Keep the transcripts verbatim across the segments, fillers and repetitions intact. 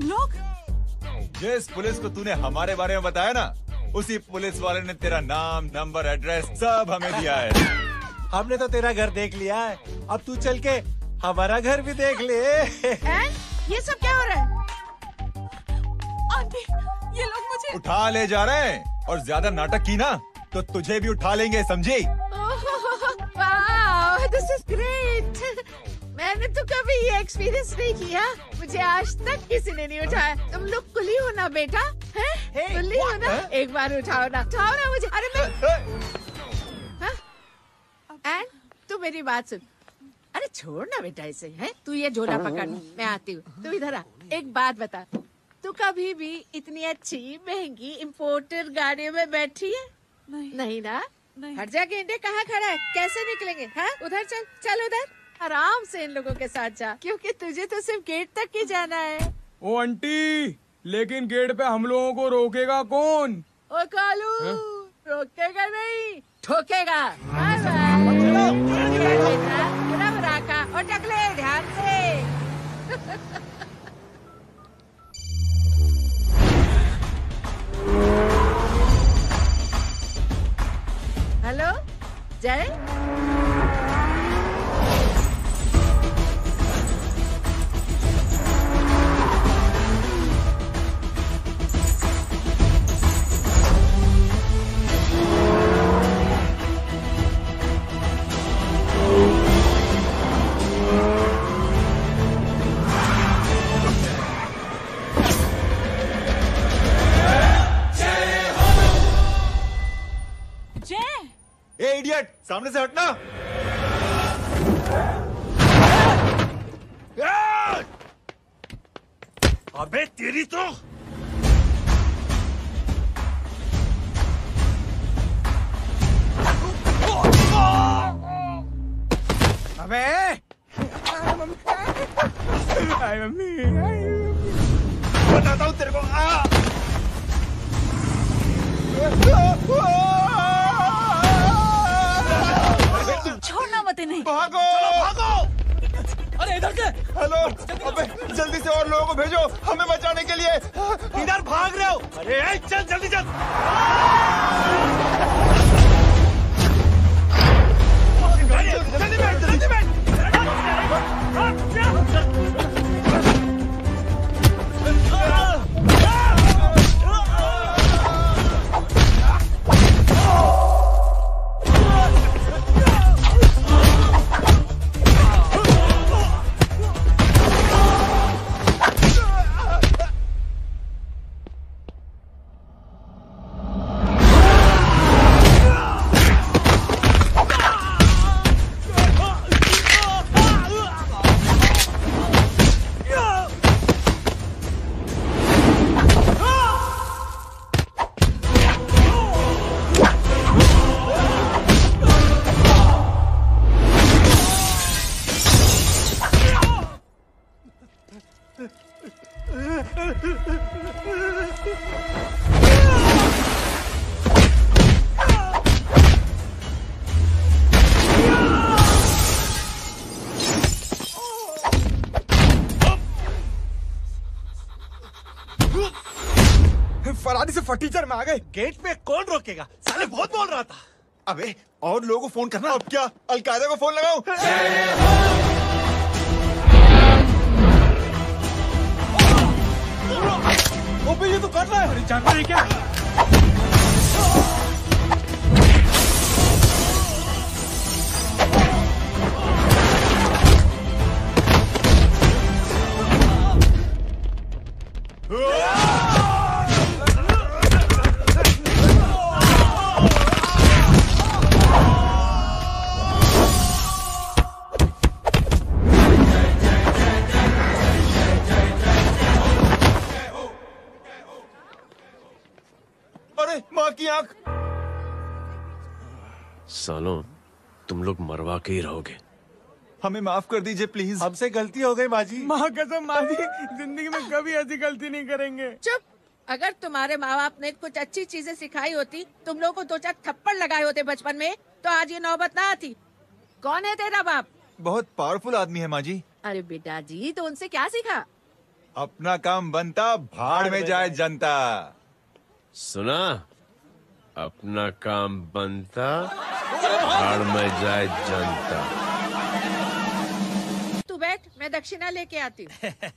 लोग? जिस पुलिस को तूने हमारे बारे में बताया ना, उसी पुलिस वाले ने तेरा नाम, नंबर, एड्रेस सब हमें दिया है। हमने तो तेरा घर देख लिया है, अब तू चल के हमारा घर भी देख ले। एंड ये सब क्या हो रहा है? आंटी, ये लोग मुझे उठा ले जा रहे हैं, और ज्यादा नाटक की ना तो तुझे भी उठा लेंगे, समझी? वाह, दिस इज ग्रेट। मैंने तो कभी ये एक्सपीरियंस नहीं किया, मुझे आज तक किसी ने नहीं उठाया। तुम लोग कुली हो ना बेटा, हैं? Hey, कुली हो ना? what? एक बार उठाओ ना, उठाओ ना मुझे। अरे मैं एंड तू मेरी बात सुन। अरे छोड़ ना बेटा इसे, हैं? तू ये झोला पकड़, मैं आती हूँ। तू इधर आ, एक बात बता, तू कभी भी इतनी अच्छी महंगी इम्पोर्टेड गाड़ियों में बैठी है? नहीं, नहीं ना? नहीं। हट जा गेंडे, कहाँ खड़ा है? कैसे निकलेंगे? हाँ, उधर चल, चल उधर। आराम से इन लोगों के साथ जा, क्योंकि तुझे तो सिर्फ गेट तक ही जाना है। ओ आंटी, लेकिन गेट पे हम लोगों को रोकेगा कौन? ओ कालू, रोकेगा नहीं, ठोकेगा। Bye bye. पूरा राका और टकले ध्यान से। हेलो जय, ए इडियट, सामने से हटना। अबे तेरी तो अबे आई मम्मी, बताता हूँ तेरे को। आ! छोड़ना मत इन्हें। भागो, भागो! अरे इधर से। हेलो, अबे जल्दी से और लोगों को भेजो हमें बचाने के लिए। इधर भाग रहे हो? अरे ए, चल जल्दी चल। जल्दी बैठ, जल्दी बैठ। फरारी से फटीचर में आ गए। गेट पे कौन रोकेगा? साले बहुत बोल रहा था। अबे और लोगों को फोन करना। अब क्या अलकायदा को फोन लगाऊं? ओपी ये तो कर रहा है। अरे जानता है क्या? अरे माँ की आंख। सालों, तुम लोग मरवा के ही रहोगे। हमें माफ कर दीजिए प्लीज। हमसे गलती हो गई माजी। माँ कसम माजी, जिंदगी में कभी ऐसी गलती नहीं करेंगे। चुप। अगर तुम्हारे माँ बाप ने कुछ अच्छी चीजें सिखाई होती, तुम लोगों को दो चार थप्पड़ लगाए होते बचपन में, तो आज ये नौबत ना आती। कौन है तेरा बाप? बहुत पावरफुल आदमी है माँ जी। अरे बेटा जी, तो उनसे क्या सीखा? अपना काम बनता, भाड़ में जाए जनता। सुना? अपना काम बनता, भाड़ में जाए जनता। तू बैठ, मैं दक्षिणा लेके आती हूँ।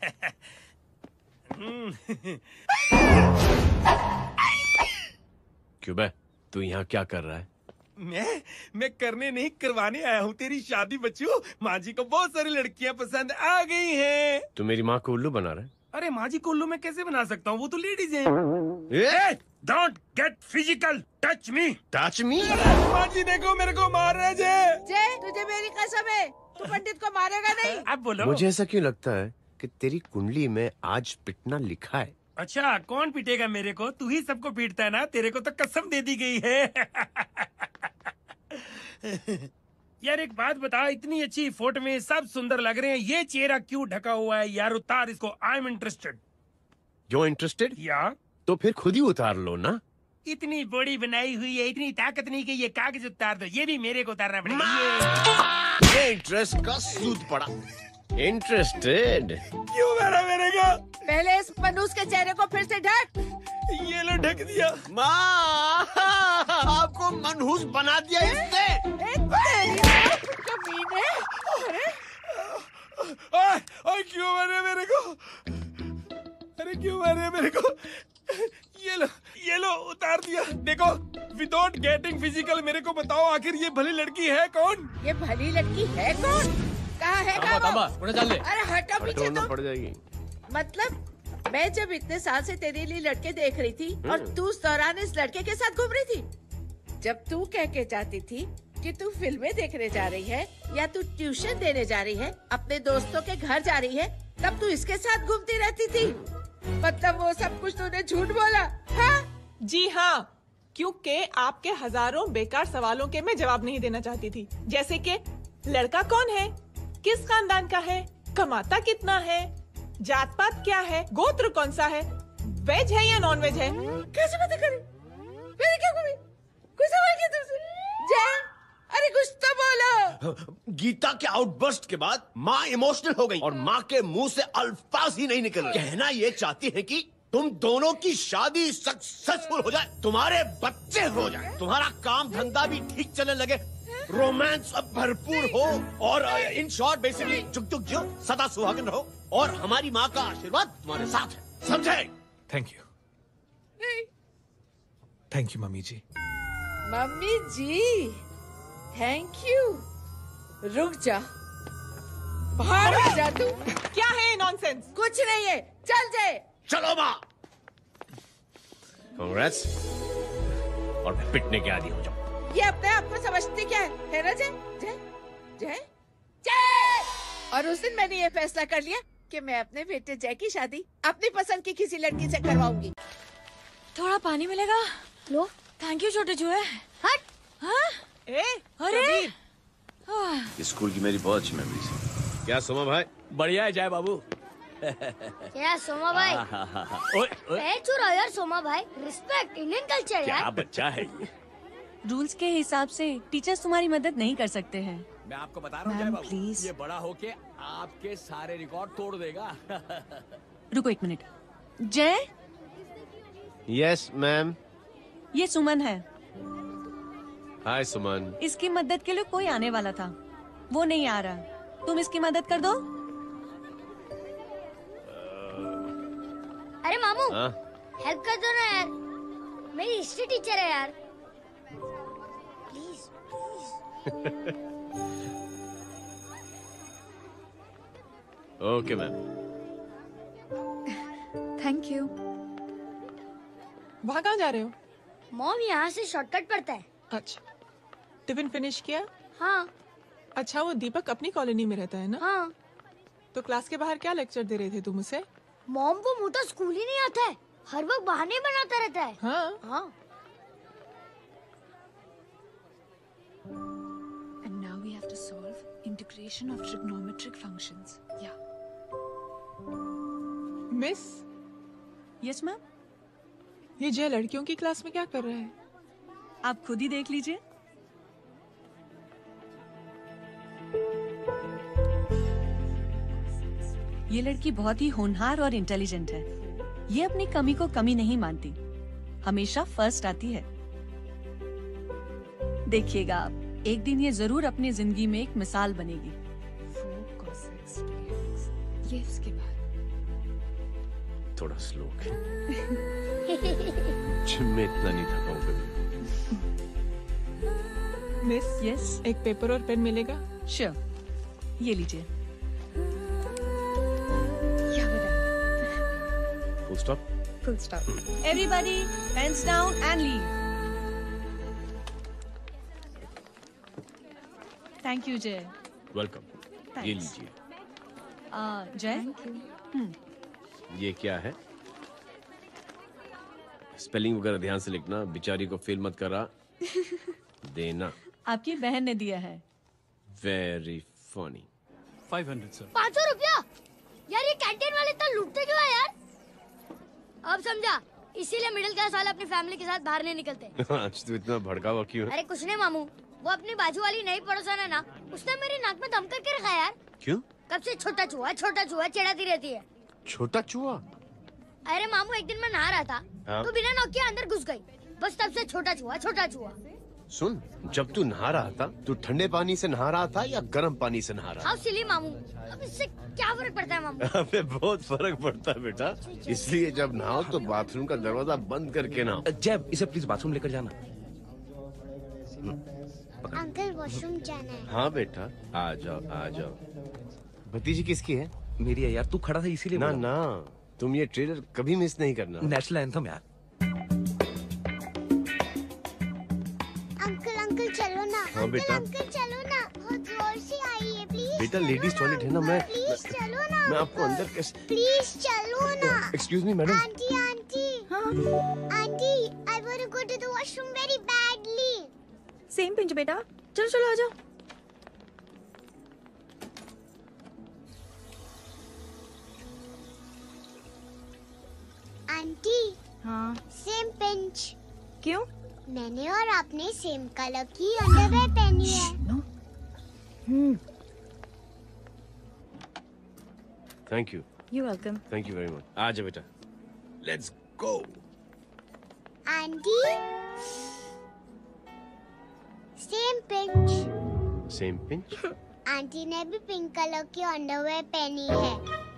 क्यों बे, तू यहाँ क्या कर रहा है? मैं मैं करने नहीं करवाने आया हूँ तेरी शादी बच्चू। माँ जी को बहुत सारी लड़कियाँ पसंद आ गई हैं। तू मेरी माँ को उल्लू बना रहा है? अरे माँ जी को उल्लू मैं कैसे बना सकता हूँ, वो तो लेडीज हैं। Don't get physical, touch me. Touch me? माँ जी देखो मेरे को मार रहे जय। जय, तुझे मेरी कसम है, तू पंडित को मारेगा नहीं। अब बोलो। मुझे ऐसा क्यों लगता है कि तेरी कुंडली में आज पिटना लिखा है? अच्छा, कौन पीटेगा मेरे को? तू ही सबको पीटता है ना, तेरे को तो कसम दे दी गई है। यार एक बात बता, इतनी अच्छी फोटो में सब सुंदर लग रहे हैं, ये चेहरा क्यों ढका हुआ है? यार उतार इसको, I am interested. You interested? या तो फिर खुद ही उतार लो ना। इतनी बॉडी बनाई हुई है, इतनी ताकत नहीं कि ये कागज उतार दो, ये भी मेरे को उतारना पड़ेगा। ये इंटरेस्ट का सूद पड़ा। इंटरेस्टेड? क्यों मारा मेरे को? पहले इस मनूस के चेहरे को फिर से ढक। ये लो ढक दिया। माँ, आपको मनहूस बना दिया इसने। कमीने। ओए, ओए क्यों मारे मेरे को? अरे क्यों मारे मेरे को? ये लो, ये लो उतार दिया। देखो, विदाउट गेटिंग फिजिकल मेरे को बताओ आखिर ये भली लड़की है कौन? ये भली लड़की है कौन? कहाँ है कहाँ वो? चल ले। अरे हटो पीछे तो। पड़ जाएगी। मतलब मैं जब इतने साल से तेरे लिए लड़के देख रही थी और तू उस दौरान इस लड़के के साथ घूम रही थी। जब तू कह के जाती थी कि तू फिल्में देखने जा रही है या तू ट्यूशन देने जा रही है, अपने दोस्तों के घर जा रही है, तब तू इसके साथ घूमती रहती थी। मतलब वो सब कुछ तूने झूठ बोला? हाँ? जी हाँ, क्योंकि आपके हजारों बेकार सवालों के मैं जवाब नहीं देना चाहती थी। जैसे कि लड़का कौन है, किस खानदान का है, कमाता कितना है, जात पात क्या है, गोत्र कौन सा है, वेज है या नॉन वेज है। कैसे बातें करी? मैंने क्या करी? कोई सवाल किया तुमसे? जय, अरे कुछ तो बोलो। गीता के आउटबर्स्ट के बाद माँ इमोशनल हो गई और माँ के मुंह से अल्फाज ही नहीं निकल रहे। कहना ये चाहती है कि तुम दोनों की शादी सक्सेसफुल हो जाए, तुम्हारे बच्चे हो जाए, तुम्हारा काम धंधा भी ठीक चलने लगे, रोमांस अब भरपूर हो और इन शॉर्ट बेसिकली जुग जुग जियो, सदा सुहागन रहो और हमारी माँ का आशीर्वाद तुम्हारे साथ है। समझे? Thank you. Thank you mummy जी। मम्मी जी, थैंक यू। रुक जा, बाहर आ जा तू। क्या है नॉनसेंस? कुछ नहीं है, चल जाए। चलो माँ। कांग्रेस और पिटने के आदि हो जाओ। ये अपने आप को समझती क्या है, है ना जय? जय जय जय। और उस दिन मैंने ये फैसला कर लिया कि मैं अपने बेटे जय की शादी अपनी पसंद की किसी लड़की से करवाऊंगी। थोड़ा पानी मिलेगा? लो। थैंक यू छोटे चूहे। हट। हाँ? ए, अरे स्कूल की मेरी बहुत अच्छी मेमोरीज है। क्या सोमा भाई? बढ़िया है जय बाबू। क्या सोमा भाई? ओए, ओए। पैर छुड़ा यार सोमा भाई, रिस्पेक्ट, इंडियन कल्चर यार। क्या बच्चा है ये? रूल्स के हिसाब से टीचर्स तुम्हारी मदद नहीं कर सकते हैं। मैं आपको बता रहा हूँ जय बाबू, प्लीज। ये बड़ा होके आपके सारे रिकॉर्ड तोड़ देगा। रुको एक मिनट। जय, यस मैम। ये सुमन है। हाय सुमन। इसकी मदद के लिए कोई आने वाला था, वो नहीं आ रहा। तुम इसकी मदद कर दो। अरे मामू, हाँ? हेल्प कर दो ना यार, मेरी हिस्ट्री टीचर है यार, please please. Okay ma'am. Thank you. वहाँ कहाँ जा रहे हो? मॉम यहाँ से शॉर्टकट पड़ता है। अच्छा, टिफिन फिनिश किया? हाँ। अच्छा, वो दीपक अपनी कॉलोनी में रहता है ना? हाँ। तो क्लास के बाहर क्या लेक्चर दे रहे थे तुम उसे? मॉम को मुंह तो स्कूल ही नहीं आता है, हर वक्त बहाने बनाता रहता है। हाँ। हाँ। And now we have to solve integration of trigonometric functions. Yeah. Miss, Yes ma'am. ये जय लड़कियों की क्लास में क्या कर रहा है? आप खुद ही देख लीजिए। ये लड़की बहुत ही होनहार और इंटेलिजेंट है। ये अपनी कमी को कमी नहीं मानती, हमेशा फर्स्ट आती है। देखिएगा आप, एक दिन ये जरूर अपनी जिंदगी में एक मिसाल बनेगी। ये उसके बाद थोड़ा स्लो जिम में इतना नहीं थका हूँ कभी। मिस, यस, एक पेपर और पेन मिलेगा? श्योर, ये लीजिए। Full stop. Full stop. Everybody pens down and leave. Thank you Jay. Welcome. ये लीजिए। आ, जय, ये क्या है? स्पेलिंग वगैरह ध्यान से लिखना, बेचारी को फेल मत करा देना। आपकी बहन ने दिया है। Very funny. Five hundred sir. पाँच सौ रुपया? यार ये कैंटीन वाले इतना लूटते क्यों है यार? अब समझा, इसीलिए मिडिल क्लास वाले अपनी फैमिली के साथ बाहर नहीं निकलते। आज तो इतना भड़का हुआ क्यों है? अरे कुछ नहीं मामू, वो अपनी बाजू वाली नई पड़ोसन है ना, उसने मेरी नाक में दम करके रखा है यार। क्यों? कब से छोटा चूहा छोटा चूहा चिढ़ाती रहती है। छोटा चूहा? अरे मामू, एक दिन मैं नहा रहा था, हाँ? तो बिना नॉक के अंदर घुस गई, बस तब से छोटा चूहा छोटा चूहा। सुन, जब तू नहा रहा था, तू ठंडे पानी से नहा रहा था या गर्म पानी से नहा रहा था? हाउ सिली मामू, अब इससे क्या फर्क पड़ता है मामू? अबे बहुत फर्क पड़ता है बेटा, इसलिए जब नहाओ तो बाथरूम का दरवाजा बंद करके नहाओ। जैब, इसे प्लीज बाथरूम लेकर जाना। अंकल वॉशरूम जाना है। हाँ बेटा, आ जाओ आ जाओ। भतीजी किसकी है? मेरी है यार, तू खड़ा था इसीलिए ना बोला। ना, तुम ये ट्रेलर कभी मिस नहीं करना। नेशनल एंथम यार। अंकल अंकल चलो ना। हाँ बेटा। अंकल चलो ना, बहुत जोर से आई है, प्लीज। बेटा लेडीज टॉयलेट है ना, मैं प्लीज चलो ना। मैं आपको अंदर कैसे? प्लीज चलो ना। Excuse me madam. Aunty aunty aunty, I want to go to the washroom very badly. Same pinch बेटा, चलो चलो आ जाओ। आंटी। हाँ। Same pinch. क्यों? मैंने और आपने सेम कलर की अंडरवेयर पहनी है। Thank you. You welcome. Thank you very much. आ जाओ बेटा, let's go. Aunty, same pinch. Same pinch? Aunty ने भी पिंक कलर की अंडरवेयर पहनी है।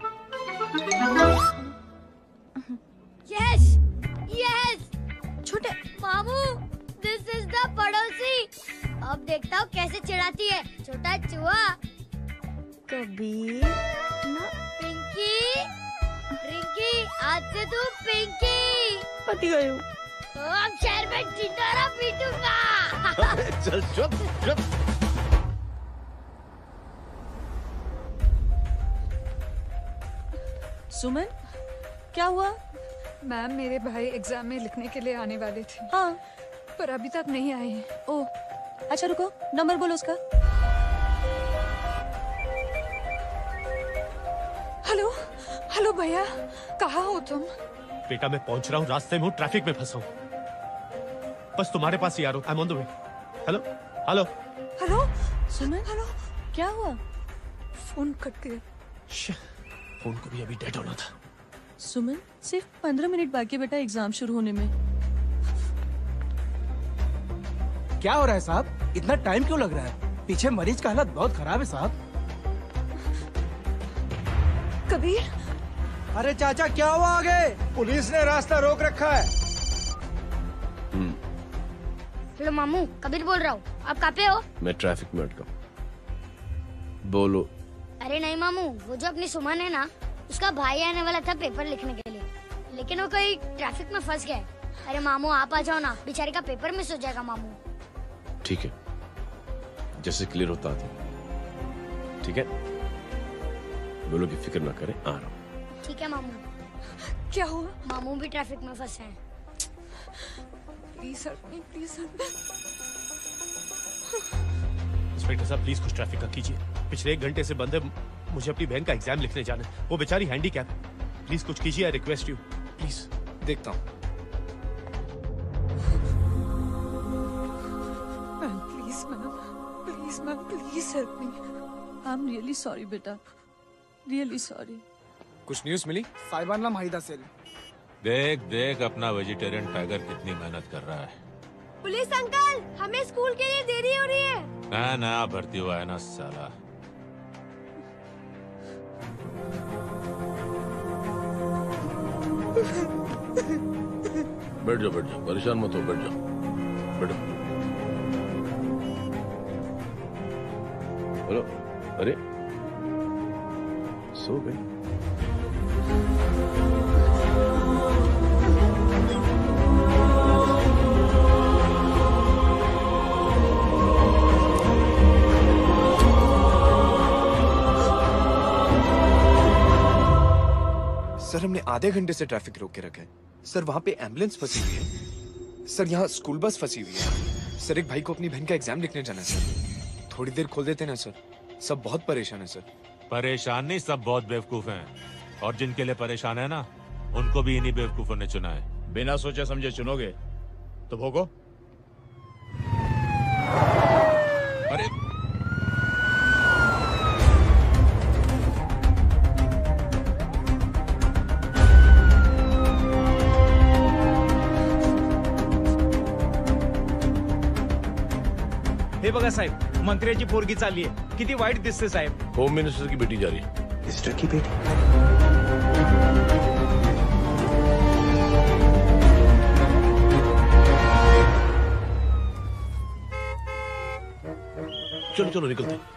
Yes yes. छोटे मामू, दिस इज द पड़ोसी। अब देखता हूँ कैसे चिढ़ाती है छोटा चूहा। कबीर ना। पिंकी, रिंकी, आज से तू पिंकी। पति गई हूँ। तो अब शहर में ढिंढोरा पीटूंगा। चल चुप चुप। सुमन, क्या हुआ? मैम, मेरे भाई एग्जाम में लिखने के लिए आने वाले थे। हाँ, पर अभी तक नहीं आए हैं। ओह, अच्छा रुको, नंबर बोलो उसका। हेलो हेलो भैया, कहाँ हो तुम? बेटा मैं पहुंच रहा हूँ, रास्ते में हूँ, ट्रैफिक में फंसा हूँ, बस तुम्हारे पास ही आ रहा हूँ। I am on the way. Hello hello hello Suman, hello, क्या हुआ? फोन कट गया। फोन को भी अभी डेड होना था। सुमन, सिर्फ पंद्रह मिनट बाकी बेटा एग्जाम शुरू होने में। क्या हो रहा है साहब? इतना टाइम क्यों लग रहा है? पीछे मरीज का हालत बहुत खराब है साहब। कबीर। अरे चाचा क्या हुआ आगे? पुलिस ने रास्ता रोक रखा है। हेलो मामू, कबीर बोल रहा हूँ। आप कहाँ पे हो? मैं ट्रैफिक में अटका। बोलो। अरे नहीं मामू, वो जो अपनी सुमन है ना, उसका भाई आने वाला था पेपर लिखने के लिए, लेकिन वो कहीं ट्रैफिक में फंस गया है। अरे मामू आप आ जाओ ना, बेचारी का पेपर मिस हो जाएगा मामू। ठीक है, जैसे क्लियर होता था। ठीक है, बोलो कि फिक्र ना करें, आ रहा हूँ। ठीक है मामू। क्या हुआ? मामू भी ट्रैफिक में फंसे हैं। Please help me, please help me. Inspector साहब प्लीज कुछ ट्रैफिक का कीजिए, पिछले एक घंटे से बंद है, मुझे अपनी बहन का एग्जाम लिखने जाना है, वो बेचारी हैंडीकैप है, प्लीज कुछ कीजिए, आई रिक्वेस्ट यू प्लीज। देखता हूँ। Ma'am please, ma'am please, ma'am please help me. I am really sorry बेटा, रियली सॉरी। कुछ न्यूज़ मिली? साहिबान माहिदा सेल। देख देख अपना वेजिटेरियन टाइगर कितनी मेहनत कर रहा है। पुलिस अंकल, हमें स्कूल के लिए देरी हो रही है। ना ना भर्ती हुआ है ना साला। बैठ जाओ बैठ जाओ, परेशान मत हो, बैठ जाओ बैठो। हेलो, अरे सो गई? सर हमने आधे घंटे से ट्रैफिक रोक के रखा है। सर वहाँ पे एम्बुलेंस फंसी हुई है। सर यहाँ स्कूल बस फंसी हुई है। सर एक भाई को अपनी बहन का एग्जाम लिखने जाना है सर। थोड़ी देर खोल देते ना सर। सब बहुत परेशान है सर। परेशान नहीं, सब बहुत बेवकूफ हैं। और जिनके लिए परेशान है ना, उनको भी इन्हीं बेवकूफों ने चुना है। बिना सोचे समझे चुनोगे तो भोगो। अरे हे बघा साहेब, मंत्र्याची पोरगी चालली आहे. किती वाईट दिसते साहेब. होम मिनिस्टर की बेटी जा रही है। मिनिस्टर की बेटी? चलो चलो निकलते हैं।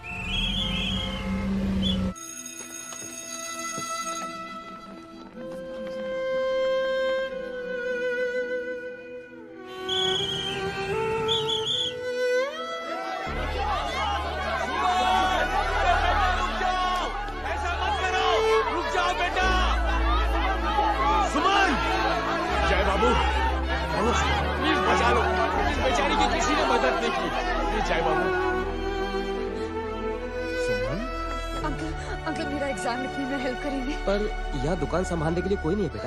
पर यहाँ दुकान संभालने के लिए कोई नहीं है बेटा।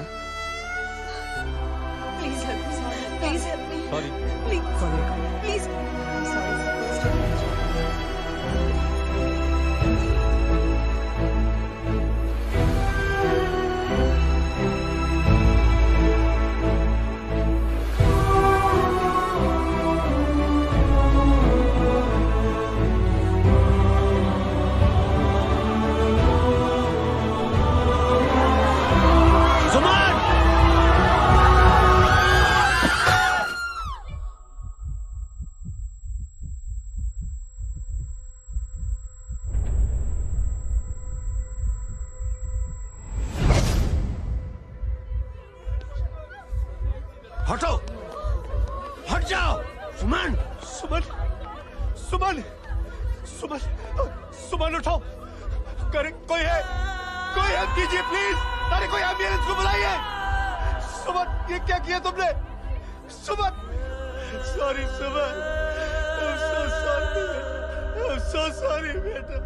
Please help me, please help me, sorry please please. हटो, हट जाओ। सुमन, सुमन, सुमन, सुमन, सुमन उठो। करे कोई है, कोई हेल्प कीजिए प्लीज। अरे कोई एम्बुलेंस को बुलाइए। सुमन, ये क्या किया तुमने? Suman, sorry Suman, I'm so sorry, I'm so sorry बेटा।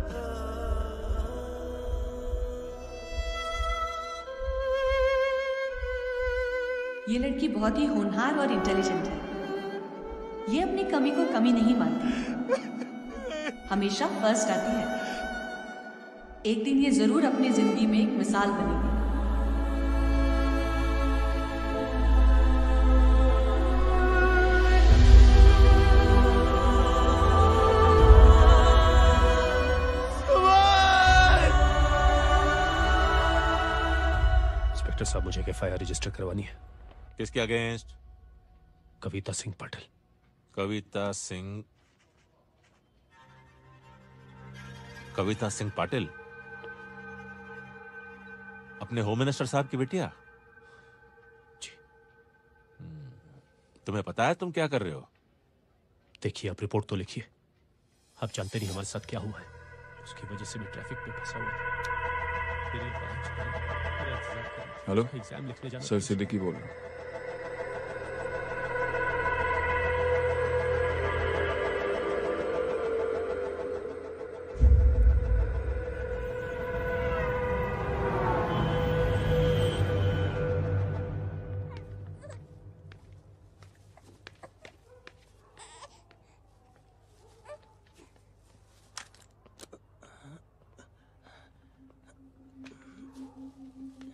ये लड़की बहुत ही होनहार और इंटेलिजेंट है। ये अपनी कमी को कमी नहीं मानती, हमेशा फर्स्ट आती है। एक दिन ये जरूर अपनी जिंदगी में एक मिसाल बनेगी। इंस्पेक्टर साहब, मुझे एफ आई आर रजिस्टर करवानी है। किसके अगेंस्ट? कविता सिंह पाटिल। कविता सिंह कविता सिंह पाटिल अपने होम मिनिस्टर साहब की बेटिया? जी। तुम्हें पता है तुम क्या कर रहे हो? देखिए, आप रिपोर्ट तो लिखिए। आप जानते नहीं हमारे साथ क्या हुआ है। उसकी वजह से मैं ट्रैफिक में फंसा हुआ था। फिर ये बात- हेलो एग्जाम लिखने जाना। सर, सिद्दीकी बोल रहा हूँ।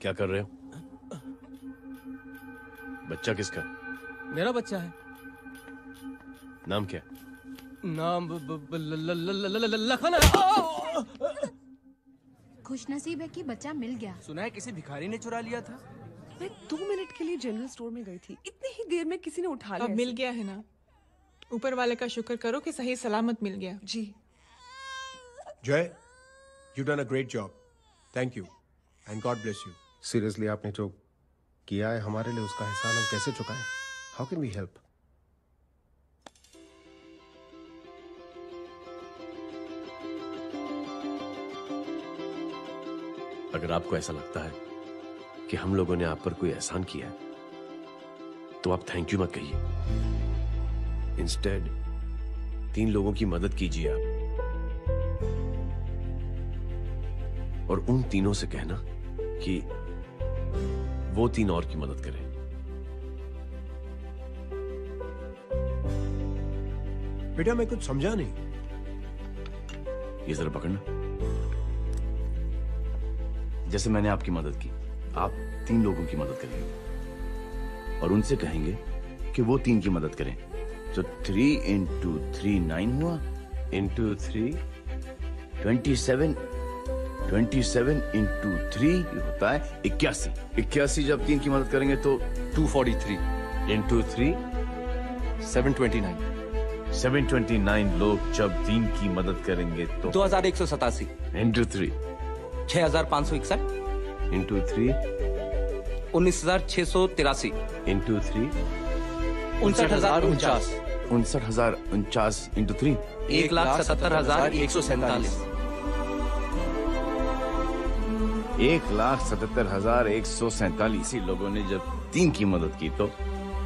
क्या कर रहे हो? बच्चा किसका? मेरा बच्चा है। नाम क्या? नाम ब- ब- ब- ल- ल- ल- ल- ल- लखन है। खुशनसीब है कि बच्चा मिल गया। सुना है किसी भिखारी ने चुरा लिया था। मैं दो मिनट के लिए जनरल स्टोर में गई थी, इतनी ही देर में किसी ने उठा लिया। अब मिल गया है ना, ऊपर वाले का शुक्र करो कि सही सलामत मिल गया। जी। Jay, you done a great job. Thank you and God bless you. Seriously आपने जो किया है हमारे लिए, उसका एहसान हम कैसे चुकाएं? How can we help? अगर आपको ऐसा लगता है कि हम लोगों ने आप पर कोई एहसान किया है तो आप थैंक यू मत कहिए। इंस्टेड तीन लोगों की मदद कीजिए आप, और उन तीनों से कहना कि वो तीन और की मदद करें। बेटा मैं कुछ समझा नहीं। ये जरा पकड़ना। जैसे मैंने आपकी मदद की, आप तीन लोगों की मदद करेंगे और उनसे कहेंगे कि वो तीन की मदद करें। तो थ्री इंटू थ्री नाइन हुआ, into three twenty seven, twenty seven into three होता है इक्यासी। इक्यासी जब तीन की मदद करेंगे तो two forty three into three seven twenty nine. Seven twenty nine लोग जब तीन की मदद करेंगे तो दो हजार एक सौ सतासी इंटू थ्री छह हजार पाँच सौ इकसठ इंटू थ्री उन्नीस हजार छह सौ तिरासी इंटू थ्री उनसठ हजार उनचास उनसठ हजार उनचास इंटू थ्री एक लाख सतहत्तर हजार एक सौ सैतालीस एक लाख सतहत्तर हजार एक सौ सैतालीस लोगों ने जब तीन की मदद की तो,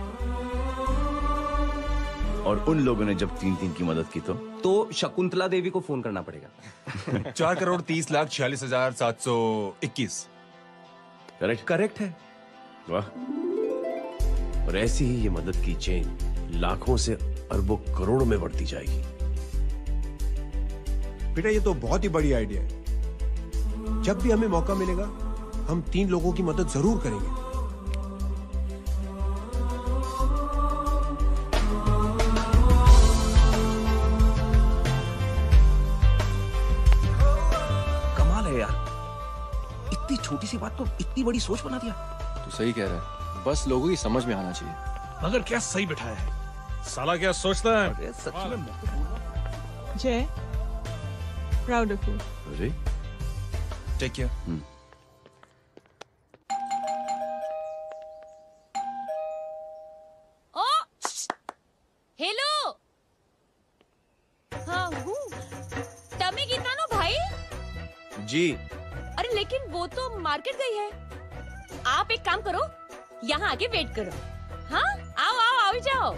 और उन लोगों ने जब तीन तीन की मदद की तो तो शकुंतला देवी को फोन करना पड़ेगा। चार करोड़ तीस लाख छियालीस हजार सात सौ इक्कीस। करेक्ट करेक्ट है। वाह। और ऐसी ही ये मदद की चेन लाखों से अरबों करोड़ों में बढ़ती जाएगी। बेटा ये तो बहुत ही बड़ी आइडिया है। जब भी हमें मौका मिलेगा हम तीन लोगों की मदद जरूर करेंगे। कमाल है यार, इतनी छोटी सी बात को इतनी बड़ी सोच बना दिया। तू सही कह रहा है, बस लोगों की समझ में आना चाहिए। मगर क्या सही बिठाया है, साला क्या सोचता है। सच में जय, प्राउड ऑफ यू। अरे टेक केयर। ओ हेलो, हाँ हूँ तमे गीता नो भाई। जी। अरे लेकिन वो तो मार्केट गई है। आप एक काम करो, यहाँ आके वेट करो। हाँ आओ आओ आओ जाओ।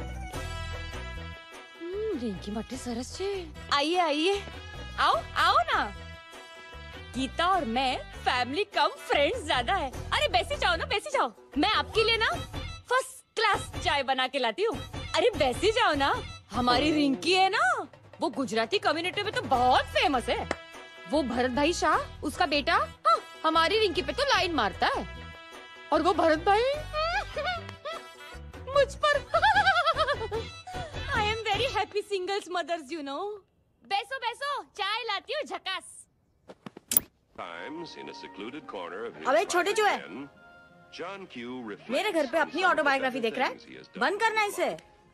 हम्म, रिंकी मट्टी सरस छे। आइए आइए, आओ आओ ना। गीता और मैं फैमिली कम फ्रेंड्स ज्यादा है। अरे बैसी जाओ ना, बैसी जाओ। मैं आपके लिए ना फर्स्ट क्लास चाय बना के लाती हूँ। अरे बैसी जाओ ना। हमारी रिंकी है ना, वो गुजराती कम्युनिटी में तो बहुत फेमस है। वो भरत भाई शाह, उसका बेटा, हाँ, हमारी रिंकी पे तो लाइन मारता है। और वो भरत भाई मुझ पर। I am very happy singles mothers you know. बैसो बैसो, चाय लाती हूँ झकास। अबे छोटे चूहे, मेरे घर पे अपनी ऑटोबायोग्राफी देख रहा है, बंद करना इसे।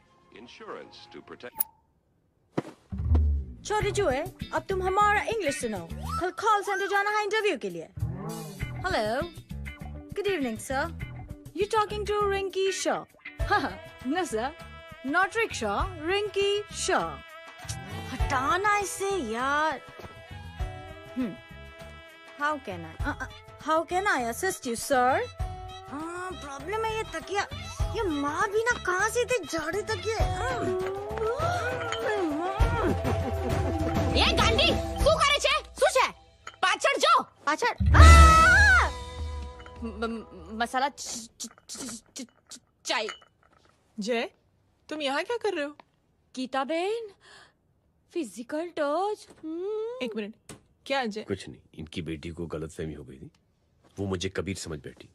छोटे चूहे, अब तुम हमारा इंग्लिश सुनाओ, कल कॉल सेंटर जाना है इंटरव्यू के लिए। Hello, good evening sir, you talking to Rinki Shaw? No sir, not rickshaw, Rinki Shaw. हटाना इसे यार। Hmm, how can I how can I assist you sir? Problem है ये तकिया, ये माँ भी ना कहाँ से इतने झाड़े तकिए। ये गांडी શું કરે છે? શું છે? પાછળ જો, પાછળ। मसाला चाय। जय, तुम यहाँ क्या कर रहे हो? गीता बहन, फिजिकल टच। एक मिनट, क्या जय? कुछ नहीं, इनकी बेटी को गलतफहमी हो गई थी वो मुझे कबीर समझ बैठी।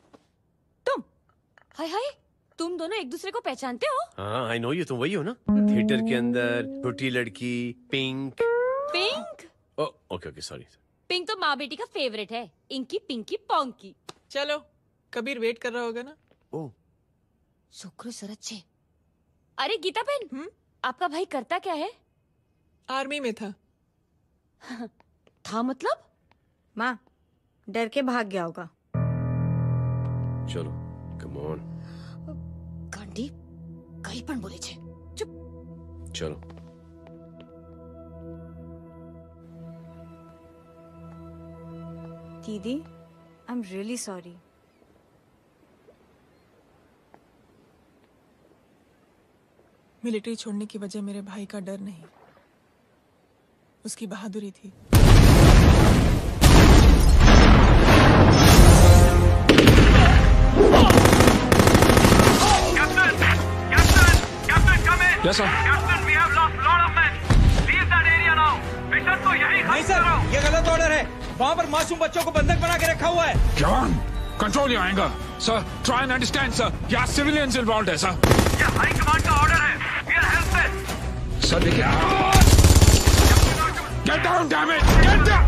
हाय हाय, तुम दोनों एक दूसरे को पहचानते हो? हाँ, आई नो, ये तुम वही हो ना, थिएटर के अंदर छोटी लड़की pink. Pink? Oh, okay okay, sorry. Pink तो माँ बेटी का फेवरेट है, इंकी पिंकी पोंकी। चलो, कबीर वेट कर रहा होगा ना? ओ, शुक्र सरच्चे। अरे गीता बहन, आपका भाई करता क्या है? आर्मी में था। था मतलब? माँ, डर के भाग गया होगा। चलो, कम ऑन। गांडी, कहीं पण बोले छे। चुप। चलो। दीदी, I am really sorry. Military छोड़ने की वजह मेरे भाई का डर नहीं, उसकी बहादुरी थी। Yes, sir. Captain, we have lost lot of men. Leave that area now. Mission तो यही नहीं सर, ये गलत ऑर्डर है। वहाँ पर मासूम बच्चों को बंधक बना के रखा हुआ है। जवान, control your anger. Sir, try and understand, sir. यहाँ civilians involved है, sir. ये हाई कमांड का ऑर्डर है। We are helpless. Sir, देखिए। Get down, damn it! Get down!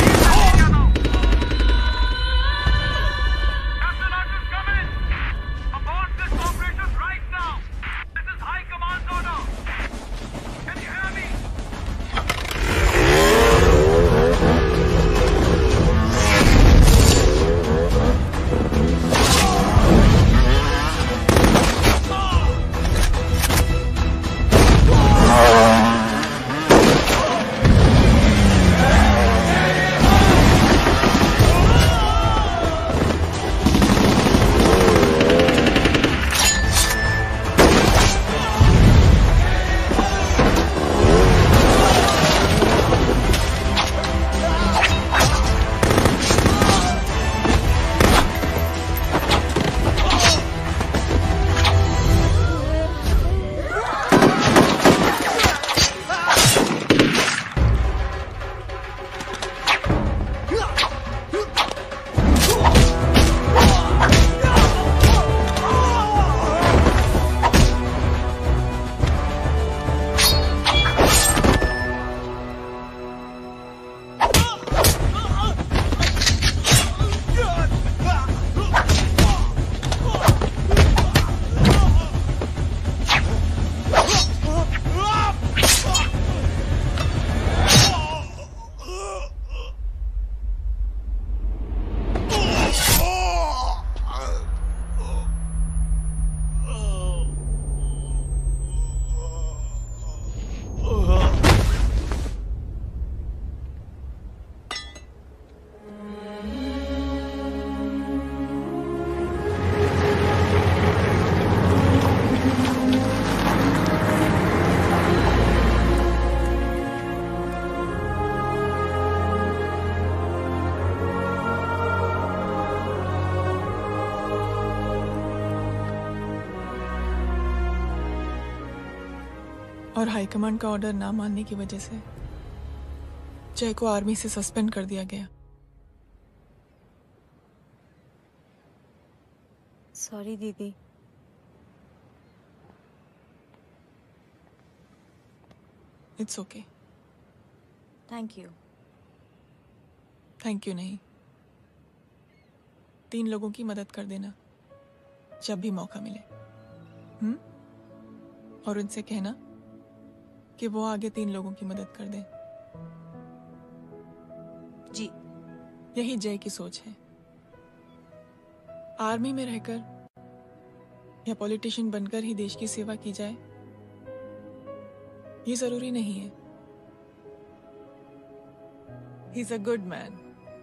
और हाईकमांड का ऑर्डर ना मानने की वजह से जय को आर्मी से सस्पेंड कर दिया गया। सॉरी दीदी। It's okay. Thank you. Thank you नहीं, तीन लोगों की मदद कर देना जब भी मौका मिले। हम्म? और उनसे कहना कि वो आगे तीन लोगों की मदद कर दें। जी। यही जय की सोच है। आर्मी में रहकर या पॉलिटिशियन बनकर ही देश की सेवा की जाए, ये जरूरी नहीं है। He is a good man.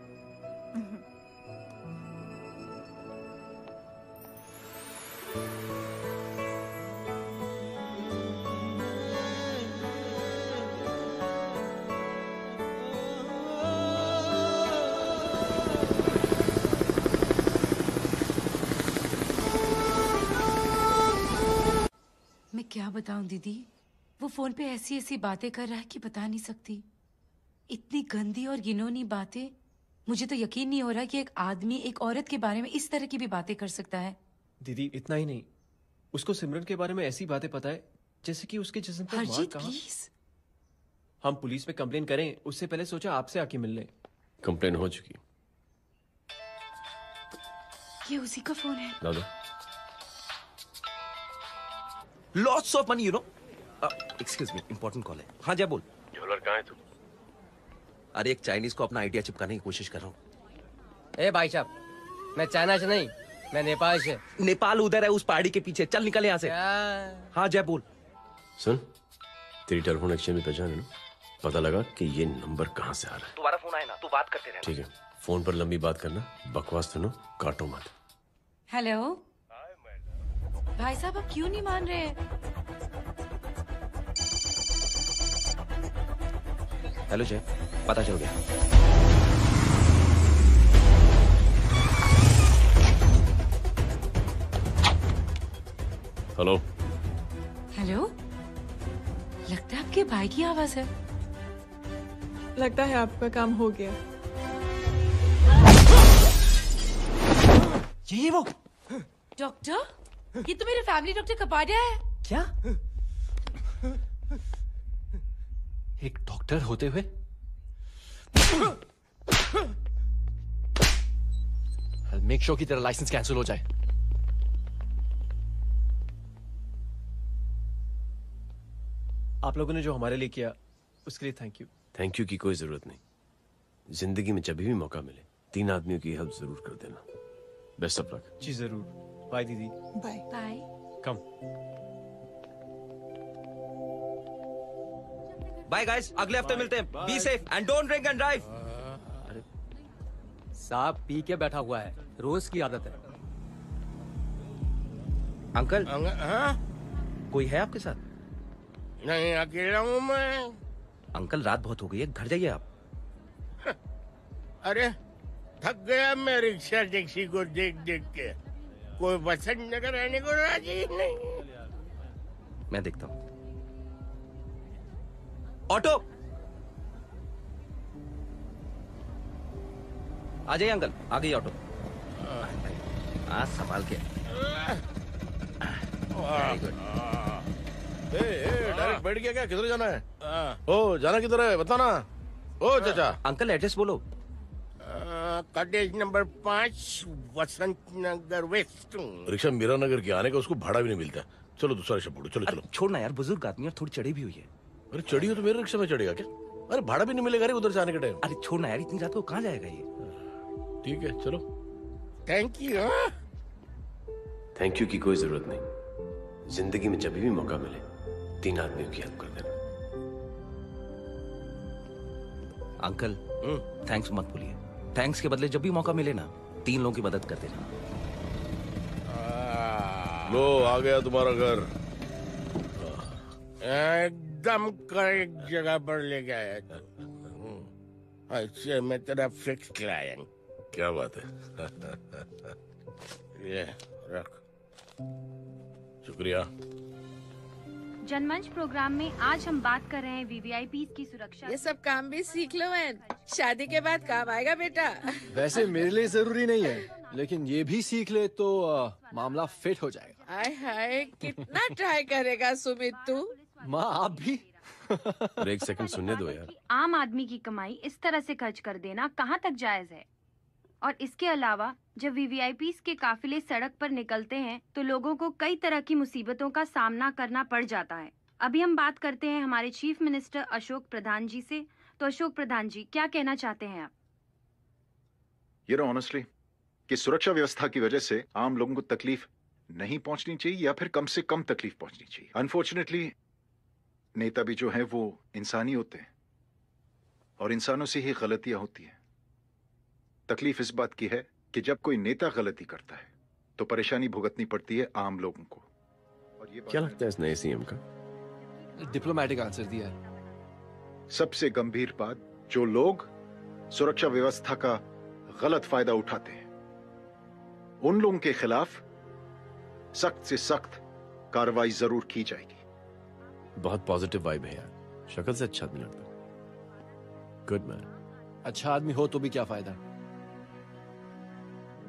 मैं क्या बताऊं दीदी, वो फोन पे ऐसी ऐसी बातें कर रहा है कि बता नहीं सकती। इतनी गंदी और घिनौनी बातें मुझे तो यकीन नहीं हो रहा कि एक आदमी एक औरत के बारे में इस तरह की भी बातें कर सकता है। दीदी इतना ही नहीं, उसको सिमरन के बारे में ऐसी बातें पता है जैसे कि उसके जिस्म पर मार हरजीत कहाँ। प्लीज। हम पुलिस में कंप्लेन करें उससे पहले सोचा आपसे आके मिल लें। कंप्लेन हो चुकी। ये उसी का फोन है। दादा lots of money you know. Excuse me, important call है। हाँ जय बोल। ज्वेलर कहाँ है तू? अरे एक चाइनीज को अपना आइडिया चिपकाने की कोशिश कर रहा हूँ। ए भाई साहब, मैं चाइना से नहीं, मैं नेपाल से। नेपाल उधर है उस पहाड़ी के पीछे, चल निकल यहाँ से। हाँ जय बोल। सुन, तेरी टेलीफोन एक्सचेंज में पहचान है ना? पता लगा कि ये नंबर कहाँ से आ रहा है। तुम्हारा फोन आया ना, तू बात करते रहना। ठीक है, फोन पर लंबी बात करना, बकवास सुनो, काटो मत। हेलो भाई साहब, आप क्यों नहीं मान रहे? हेलो जय, पता चल गया। हेलो हेलो, लगता है आपके भाई की आवाज है। लगता है आपका काम हो गया। ये वो डॉक्टर, ये तो मेरे फैमिली डॉक्टर कपाडिया है। क्या? एक डॉक्टर होते हुए? मेक श्योर कि तेरा लाइसेंस कैंसिल हो जाए। आप लोगों ने जो हमारे लिए किया उसके लिए थैंक यू। थैंक यू की कोई जरूरत नहीं। जिंदगी में जब भी मौका मिले तीन आदमियों की हेल्प जरूर कर देना। Best of luck. जी जरूर। बाय दीदी। Bye bye. Come. Bye guys, अगले हफ्ते मिलते हैं। Be safe and don't drink and drive. अरे साहब पी के बैठा हुआ है, रोज की आदत है। अंकल, हाँ? कोई है आपके साथ? नहीं, अकेला हूँ मैं। अंकल रात बहुत हो गई है, घर जाइए आप। अरे थक गया मैं रिक्शा टैक्सी को देख देख के। कोई पसंद नगर आने को राजी नहीं। मैं देखता हूँ। ऑटो आ जाइए अंकल, आ गई ऑटो। हाँ संभाल के। Very good. ए, ए, डायरेक्ट बैठ गया क्या? किधर जाना है? ओ जाना किधर है बता ना। ओ चाचा। अंकल एड्रेस बोलो। कॉटेज नंबर पाँच, वसंत नगर वेस्ट। रिक्शा मीरा नगर के आने का उसको भाड़ा भी नहीं मिलता। चलो दूसरा रिक्शा पकड़ो। चलो चलो। छोड़ना यार, बुजुर्ग आदमी और थोड़ी चढ़ी भी हुई है। अरे चढ़ी हो तो मेरे रिक्शा में चढ़ेगा क्या? अरे भाड़ा भी नहीं मिलेगा रे उधर से आने के टाइम। अरे छोड़ना यार, इतनी रात को कहाँ जाएगा ये? ठीक है चलो। Thank you. थैंक यू की कोई जरूरत नहीं। जिंदगी में जब भी मौका मिले तीन आदमियों की हेल्प कर देना। अंकल थैंक्स मत भूलिए। थैंक्स के बदले जब भी मौका मिले ना, तीन लोगों की मदद कर देना। लो आ गया तुम्हारा घर। एकदम करेक्ट जगह पर ले गया। अच्छा मैं तेरा फिक्स क्लाइंट। क्या बात है। ये रख। शुक्रिया। जनमंच प्रोग्राम में आज हम बात कर रहे हैं वीवीआईपी की सुरक्षा। ये सब काम भी सीख लो मैन, शादी के बाद काम आएगा बेटा। वैसे मेरे लिए जरूरी नहीं है, लेकिन ये भी सीख ले तो आ, मामला फिट हो जाएगा। हाय हाय, कितना ट्राई करेगा सुमित तू। माँ आप भी। एक सेकंड सुनने दो यार। आम आदमी की कमाई इस तरह से खर्च कर देना कहाँ तक जायज है? और इसके अलावा जब वीवीआईपी के काफिले सड़क पर निकलते हैं तो लोगों को कई तरह की मुसीबतों का सामना करना पड़ जाता है। अभी हम बात करते हैं हमारे चीफ मिनिस्टर अशोक प्रधान जी से। तो अशोक प्रधान जी, क्या कहना चाहते हैं आप? ये नो ऑनेस्टली कि सुरक्षा व्यवस्था की वजह से आम लोगों को तकलीफ नहीं पहुंचनी चाहिए या फिर कम से कम तकलीफ पहुंचनी चाहिए। अनफॉर्चुनेटली नेता भी जो है वो इंसानी होते हैं और इंसानों से ही गलतियां होती हैं। तकलीफ इस बात की है कि जब कोई नेता गलती करता है तो परेशानी भुगतनी पड़ती है आम लोगों को। और ये क्या लगता है इस नए सीएम का? डिप्लोमेटिक आंसर दिया है। सबसे गंभीर बात, जो लोग सुरक्षा व्यवस्था का गलत फायदा उठाते हैं उन लोगों के खिलाफ सख्त से सख्त कार्रवाई जरूर की जाएगी। बहुत पॉजिटिव वाइब है यार। शक्ल से अच्छा आदमी लगता है। Good man. अच्छा आदमी हो तो भी क्या फायदा,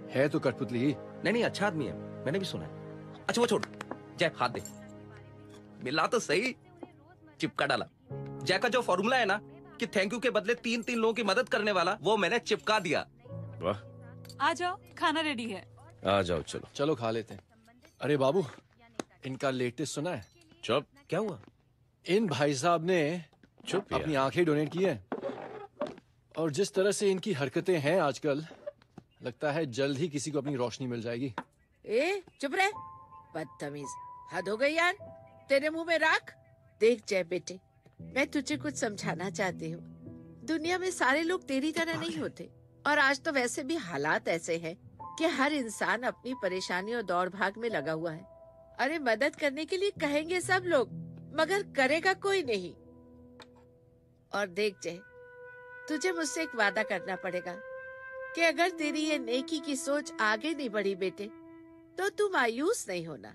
है तो कठपुतली ही। नहीं नहीं, अच्छा आदमी है, मैंने भी सुना है। अच्छा वो छोड़, जय हाथ दे। मिला तो सही, चिपका डाला। जय का जो फॉर्मूला है ना कि थैंक यू के बदले तीन तीन लोगों की मदद करने वाला, वो मैंने चिपका दिया। वाह, आ जाओ, खाना रेडी है। आ जाओ, चलो चलो खा लेते हैं। अरे बाबू, इनका लेटेस्ट सुना है? चुप। क्या हुआ? इन भाई साहब ने चुप अपनी आंखें डोनेट की है, और जिस तरह से इनकी हरकतें हैं आजकल, लगता है जल्द ही किसी को अपनी रोशनी मिल जाएगी। ए चुप रहे, बदतमीज, हद हो गई यार। तेरे मुंह में राख। देख जय बेटे, मैं तुझे कुछ समझाना चाहती हूँ। दुनिया में सारे लोग तेरी तरह नहीं होते, और आज तो वैसे भी हालात ऐसे हैं कि हर इंसान अपनी परेशानी और दौड़ भाग में लगा हुआ है। अरे मदद करने के लिए कहेंगे सब लोग, मगर करेगा कोई नहीं। और देख जय, तुझे मुझसे एक वादा करना पड़ेगा कि अगर तेरी ये नेकी की सोच आगे नहीं बढ़ी बेटे, तो तू मायूस नहीं होना।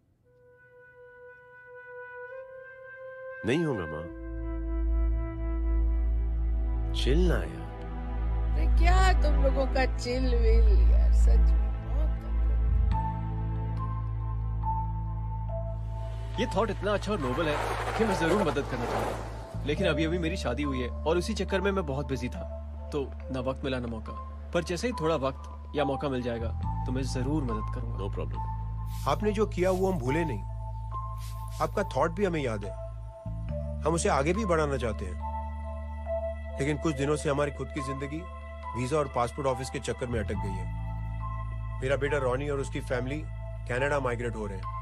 नहीं होगा माँ, चिल ना यार। अरे क्या तुम लोगों का चिल विल यार, सच में। ये थॉट इतना अच्छा और नोबल है कि मैं जरूर मदद करना चाहूंगा, लेकिन अभी अभी मेरी शादी हुई है और उसी चक्कर में मैं बहुत बिजी था, तो ना वक्त मिला ना मौका। पर जैसे ही थोड़ा वक्त या मौका मिल जाएगा तो मैं जरूर मदद करूंगा। No problem. आपने जो किया वो हम भूले नहीं। आपका थॉट भी हमें याद है, हम उसे आगे भी बढ़ाना चाहते हैं। लेकिन कुछ दिनों से हमारी खुद की जिंदगी वीजा और पासपोर्ट ऑफिस के चक्कर में अटक गई है। मेरा बेटा रॉनी और उसकी फैमिली कनाडा माइग्रेट हो रहे हैं।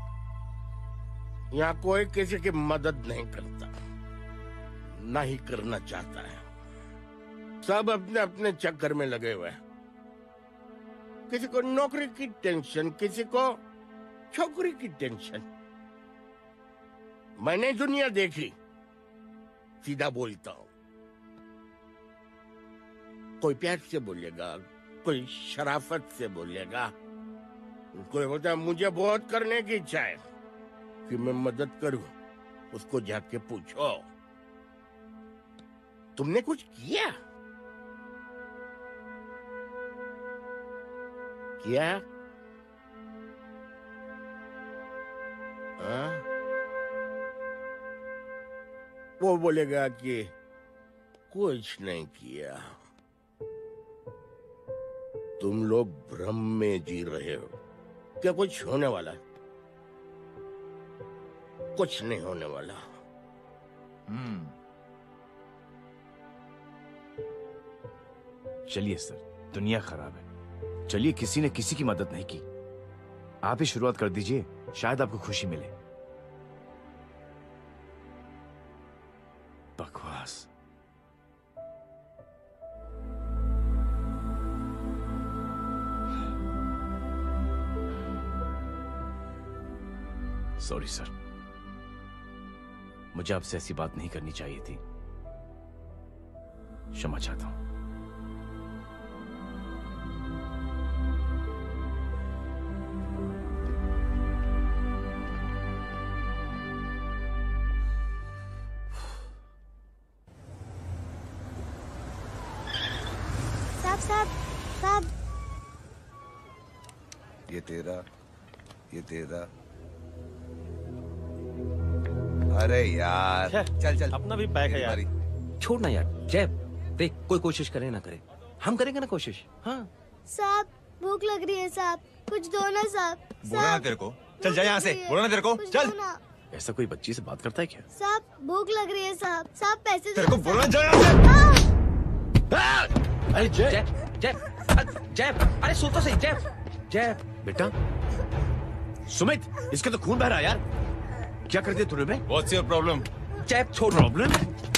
यहाँ कोई किसी की मदद नहीं करता, ना ही करना चाहता है। सब अपने अपने चक्कर में लगे हुए हैं। किसी को नौकरी की टेंशन, किसी को छोकरी की टेंशन। मैंने दुनिया देखी, सीधा बोलता हूं। कोई प्यार से बोलेगा, कोई शराफत से बोलेगा, कोई बोलता है मुझे बहुत करने की इच्छा है कि मैं मदद करूं। उसको जाके पूछो, तुमने कुछ किया? किया? हाँ? वो बोलेगा कि कुछ नहीं किया। तुम लोग भ्रम में जी रहे हो। क्या कुछ होने वाला? कुछ नहीं होने वाला। हम्म। चलिए सर, दुनिया खराब है। चलिए, किसी ने किसी की मदद नहीं की। आप ही शुरुआत कर दीजिए, शायद आपको खुशी मिले। बकवास। सॉरी सर, मुझे आपसे ऐसी बात नहीं करनी चाहिए थी। क्षमा चाहता हूं। साहब साहब ये तेरा, ये तेरा। अरे यार चल चल, अपना भी बैग है यार। छोड़ ना यार। जय देख, कोई कोशिश करे ना करे, हम करेंगे ना कोशिश। हाँ साहब, भूख लग रही है साहब, कुछ दो ना साहब। बोला ना तेरे को, चल जा यहाँ से। बोला ना तेरे को, चल। ऐसा कोई बच्ची से बात करता है क्या? साहब भूख लग रही है साहब, साहब पैसे तेरे को बोला जा यहाँ से। अरे जय जय जय, अरे सुन तो सही। जय जय बेटा, सुमित, इसके तो खून बह रहा है यार। क्या कर दिया तूने बे? What's your problem? जय छोड़। प्रॉब्लम?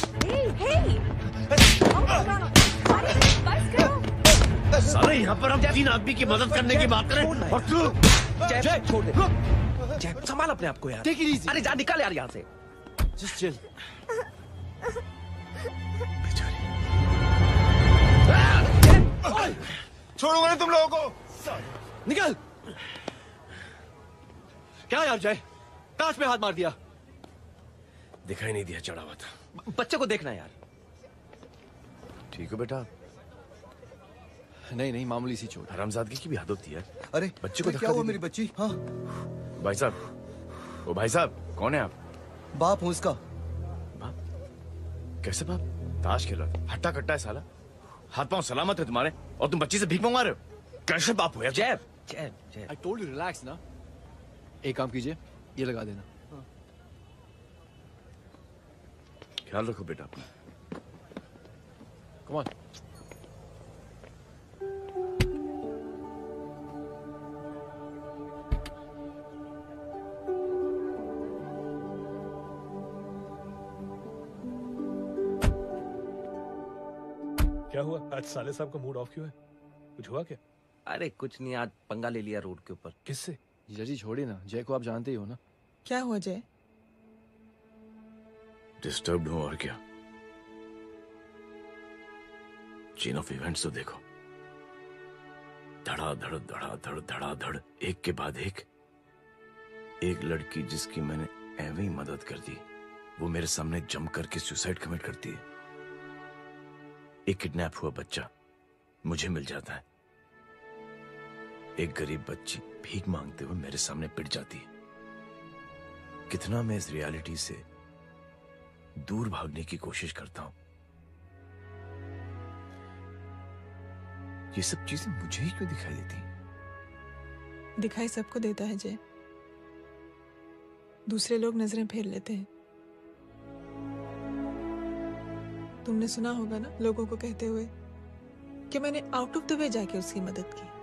सारे यहाँ पर हम तीन आदमी की मदद करने की बात करें और तू जय छोड़ दे। जय संभाल अपने आप को यार। Take it easy. अरे जा, निकल यार यहाँ से। Just chill. छोड़ूंगा ना तुम लोगों को। निकल। क्या यार जय, कांच पे हाथ मार दिया। दिखाई नहीं दिया, चढ़ा हुआ था। बच्चे को देखना यार। ठीक है बेटा। नहीं नहीं, मामूली सी चोट। हरामजादगी की भी हद होती है। अरे बच्चे को क्या धक्का हुआ दे मेरी बच्ची? हाँ भाई साहब, ओ भाई साहब, कौन है आप? बाप हूँ इसका। बाप? कैसे बाप? ताश खेल रहा, हट्टा कट्टा है साला। हाथ पांव सलामत है तुम्हारे और तुम बच्ची से भीख मंगवा रहे हो? कैसे बाप हो यार? जैब जैब जैब। I told you relax ना। एक काम कीजिए, ये लगा देना। ख्याल रखो बेटा अपना। Come on। क्या हुआ? आज साले साहब का मूड ऑफ क्यों है? कुछ हुआ क्या? अरे कुछ नहीं, आज पंगा ले लिया रोड के ऊपर। किससे? जजी छोड़िए ना, जय को आप जानते ही हो ना। क्या हुआ जय? डिस्टर्ब्ड हूं और क्या। चेन ऑफ इवेंट्स तो देखो, धड़ाधड़ धड़ाधड़ धड़ाधड़, एक के बाद एक। एक लड़की जिसकी मैंने एवं ही मदद कर दी, वो मेरे सामने जम करके सुसाइड कमिट करती है। एक किडनैप हुआ बच्चा मुझे मिल जाता है। एक गरीब बच्ची भीख मांगते हुए मेरे सामने पिट जाती है। कितना मैं इस रियलिटी से दूर भागने की कोशिश करता हूं। ये सब चीजें मुझे ही क्यों दिखाई देती हैं? दिखाई सबको देता है जय, दूसरे लोग नजरें फेर लेते हैं। तुमने सुना होगा ना लोगों को कहते हुए कि मैंने आउट ऑफ द वे जाके उसकी मदद की।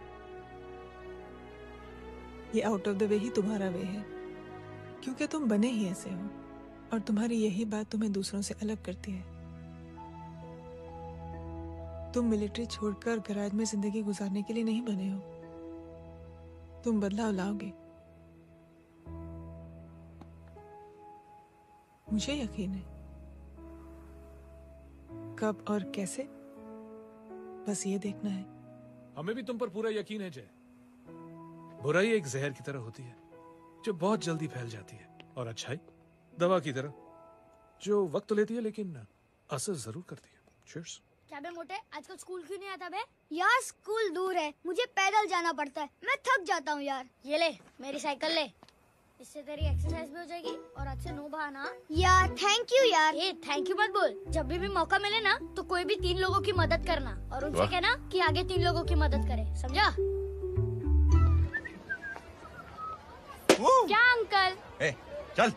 ये आउट ऑफ द वे ही तुम्हारा वे है, क्योंकि तुम बने ही ऐसे हो और तुम्हारी यही बात तुम्हें दूसरों से अलग करती है। तुम मिलिट्री छोड़कर गैराज में जिंदगी गुजारने के लिए नहीं बने हो। तुम बदलाव लाओगे, मुझे यकीन है। कब और कैसे, बस ये देखना है। हमें भी तुम पर पूरा यकीन है जय। बुराई एक जहर की तरह होती है जो बहुत जल्दी फैल जाती है, और अच्छाई दवा की तरह जो वक्त तो लेती है लेकिन असर जरूर करती है। चीयर्स। क्या बे मोटे, आजकल स्कूल क्यों नहीं आता बे? यार स्कूल दूर है, मुझे पैदल जाना पड़ता है, मैं थक जाता हूँ यार। ये ले मेरी साइकिल ले, इससे तेरी एक्सरसाइज भी हो जाएगी और आज से नो बहाना। यार थैंक यू यार। ए थैंक यू मत बोल, जब भी, भी मौका मिले ना तो कोई भी तीन लोगों की मदद करना और उनसे कहना कि आगे तीन लोगों की मदद करे, समझा? क्या अंकल? ए, चल।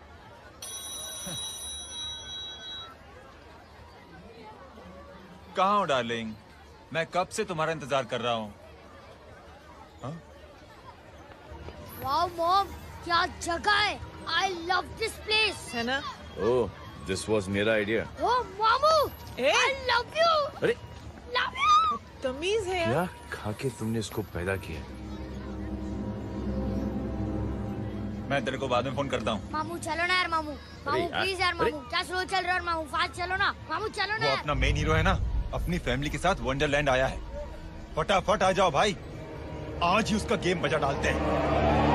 कहाँ हो डार्लिंग? मैं कब से तुम्हारा इंतजार कर रहा हूँ। वाओ मॉम, क्या जगह है। I love this place. है ना? ओह, दिस वाज मेरा आइडिया। ओह मामू, आई लव यू। अरे लव यू। तमीज है क्या खा के तुमने इसको पैदा किया? मैं तेरे को बाद में फोन करता हूँ। मामू चलो ना यार, मामू मामू यार, प्लीज यार, अरे। मामू क्या स्लो चल रहा है मामू, फास्ट चलो ना मामू, चलो ना वो यार। अपना मेन हीरो है ना, अपनी फैमिली के साथ वंडरलैंड आया है। फटाफट आ जाओ भाई, आज ही उसका गेम बजा डालते हैं।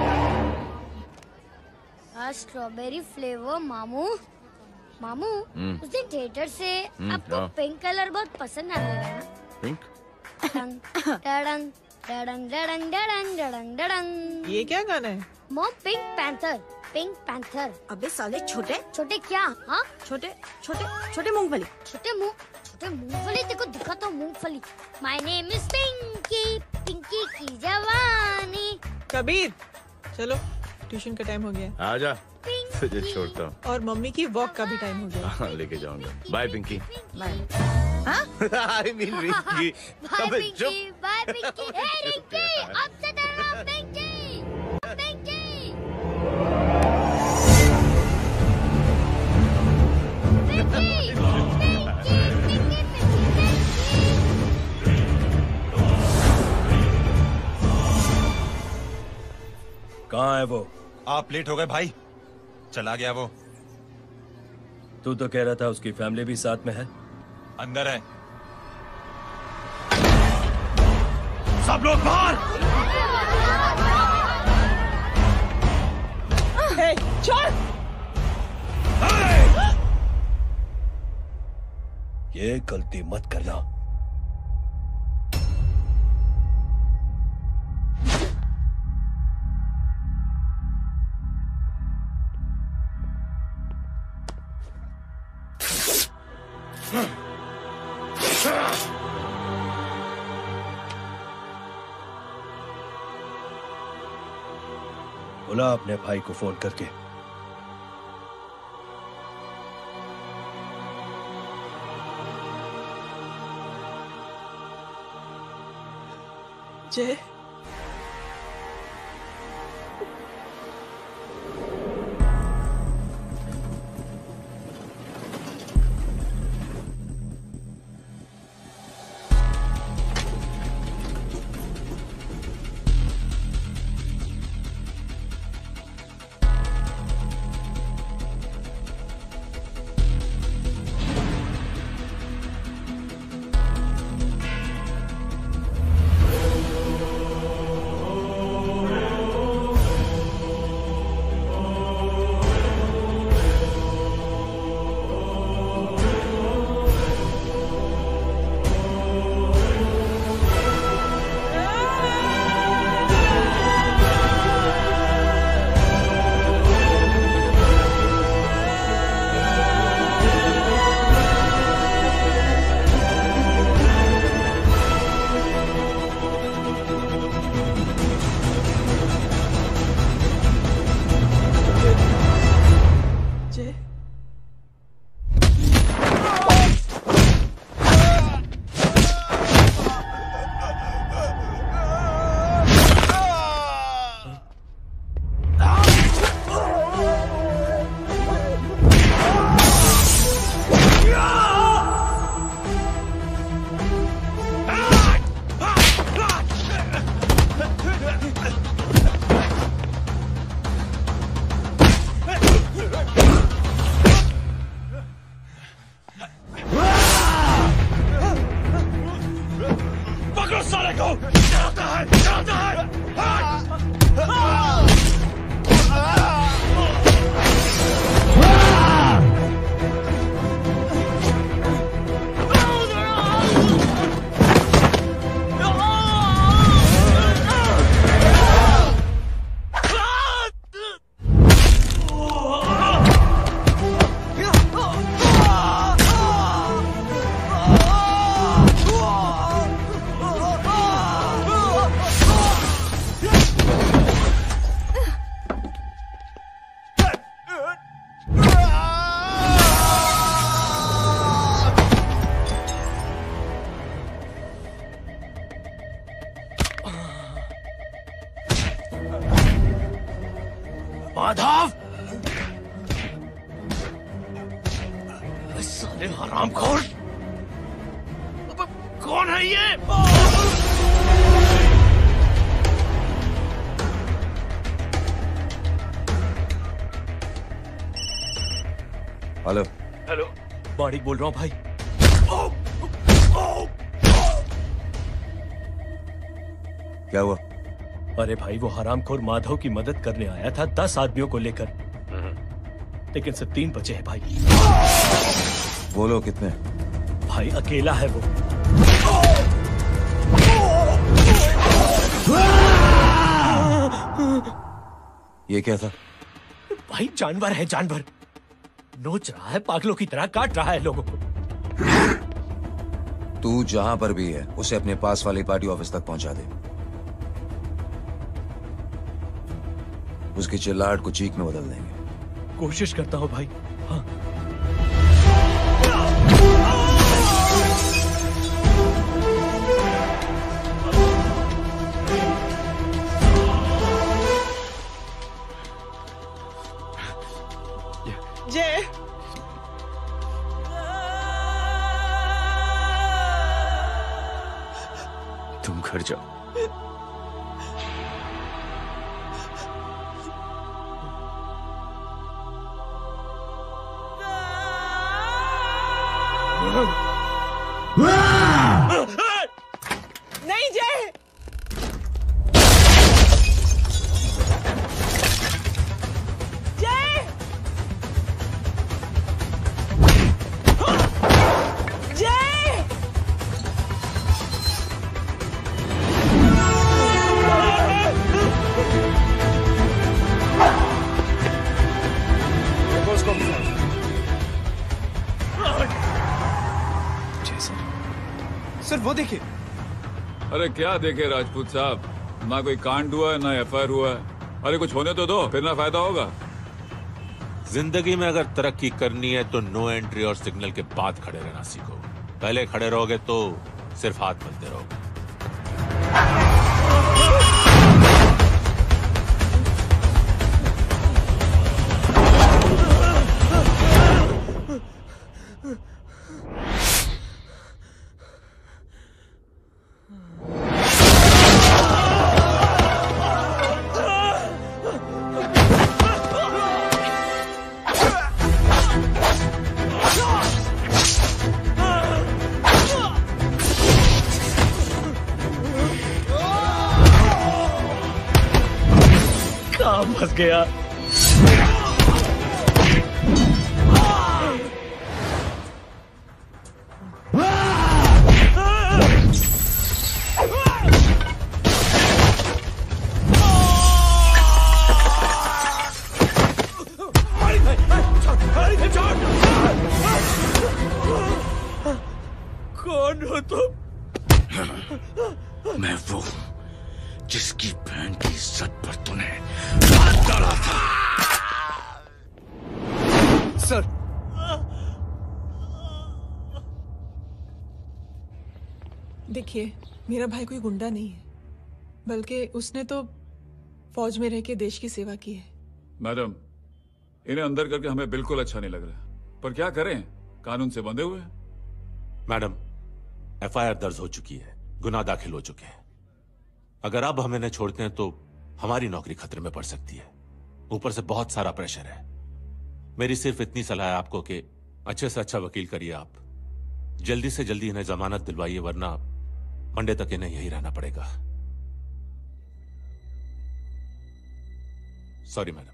स्ट्रॉबेरी फ्लेवर मामू। मामू हम्म। उस दिन थिएटर से हम्म, आपको हाँ। पिंक कलर बहुत पसंद आया है ना? पिंक? डडन डडन डडन डडन डडन डडन डडन। ये क्या गाना है? Mom pink panther, pink panther. अबे साले छोटे छोटे क्या? हाँ छोटे छोटे छोटे मूंगफली। छोटे मुंह छोटे मूंगफली, देखो दिखाता हूँ मूंगफली। My name is Pinky, Pinky की जवानी। कबीर चलो, ट्यूशन का टाइम हो गया। आजा, तुझे छोड़ता हूँ। और मम्मी की वॉक का भी टाइम हो गया। हाँ, लेके जाऊंगा। Bye Pinky. Bye. I mean Rinky. Bye अबे पिंकी, चुप। बाय पिंकी। हे रिंकी, अब से तेरा नाम पिंकी, पिंकी। कहाँ है वो? आप लेट हो गए भाई, चला गया वो। तू तो कह रहा था उसकी फैमिली भी साथ में है। अंदर है। सब लोग बाहर। हे, छोड़। ये गलती मत करना। बुला अपने भाई को फोन करके। जय, माधव, साले हरामखोर, अब कौन है ये? हेलो हेलो, माणिक बोल रहा हूँ भाई। क्या हुआ? अरे भाई, वो हरामखोर माधव की मदद करने आया था दस आदमियों को लेकर, लेकिन सिर्फ तीन बचे हैं भाई। बोलो कितने? भाई अकेला है वो। ये क्या था? भाई जानवर है, जानवर नोच रहा है, पागलों की तरह काट रहा है लोगों को। तू जहां पर भी है उसे अपने पास वाली पार्टी ऑफिस तक पहुंचा दे। उसकी चिल्लाहट को चीख में बदल देंगे। कोशिश करता हूं भाई। हाँ। जय, तुम घर जाओ। नहीं जय, जय, जय, वो देखिए। अरे क्या देखे राजपूत साहब, ना कोई कांड हुआ है ना एफ आई आर हुआ है। अरे कुछ होने तो दो, फिर ना फायदा होगा। जिंदगी में अगर तरक्की करनी है तो नो एंट्री और सिग्नल के बाद खड़े रहना सीखो। पहले खड़े रहोगे तो सिर्फ हाथ मिलते रहोगे। फंस गया। कौन हो तुम? मैं वो हूं जिसकी बहन की इज्जत पर तूने हाथ डाला था। सर, देखिए, मेरा भाई कोई गुंडा नहीं है, बल्कि उसने तो फौज में रह के देश की सेवा की है। मैडम, इन्हें अंदर करके हमें बिल्कुल अच्छा नहीं लग रहा, पर क्या करें, कानून से बंधे हुए हैं। मैडम, एफ आई आर दर्ज हो चुकी है, गुनाह दाखिल हो चुके हैं। अगर अब हम इन्हें छोड़ते हैं तो हमारी नौकरी खतरे में पड़ सकती है। ऊपर से बहुत सारा प्रेशर है। मेरी सिर्फ इतनी सलाह है आपको कि अच्छे से अच्छा वकील करिए आप। जल्दी से जल्दी इन्हें जमानत दिलवाइए, वरना मंडे तक इन्हें यही रहना पड़ेगा। Sorry madam.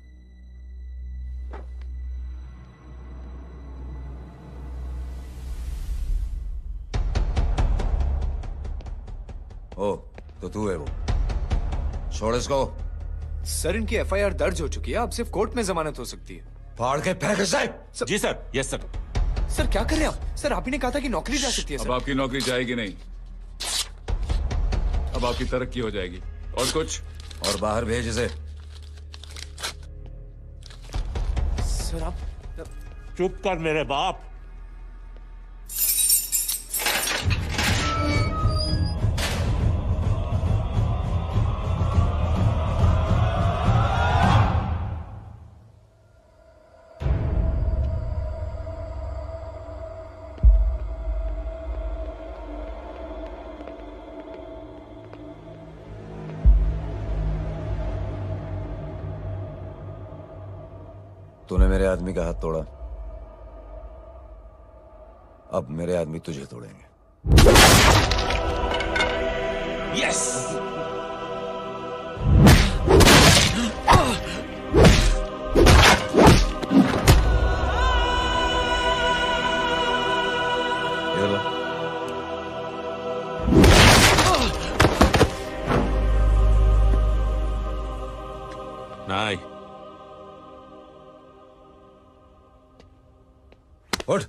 ओ, तो तू है वो। छोड़ इसको। सर, इनकी एफ आई आर दर्ज हो चुकी है, अब सिर्फ कोर्ट में जमानत हो सकती है। फाड़ के फेंक इसे। जी सर। Yes sir. सर क्या कर रहे हैं आप? सर, आप ही ने कहा था कि नौकरी जा सकती है। अब सर, आपकी नौकरी जाएगी नहीं, अब आपकी तरक्की हो जाएगी। और कुछ? और बाहर भेज इसे। सर आप चुप कर मेरे बाप। तूने मेरे आदमी का हाथ तोड़ा, अब मेरे आदमी तुझे तोड़ेंगे। यस। ये लो। नहीं। उठ।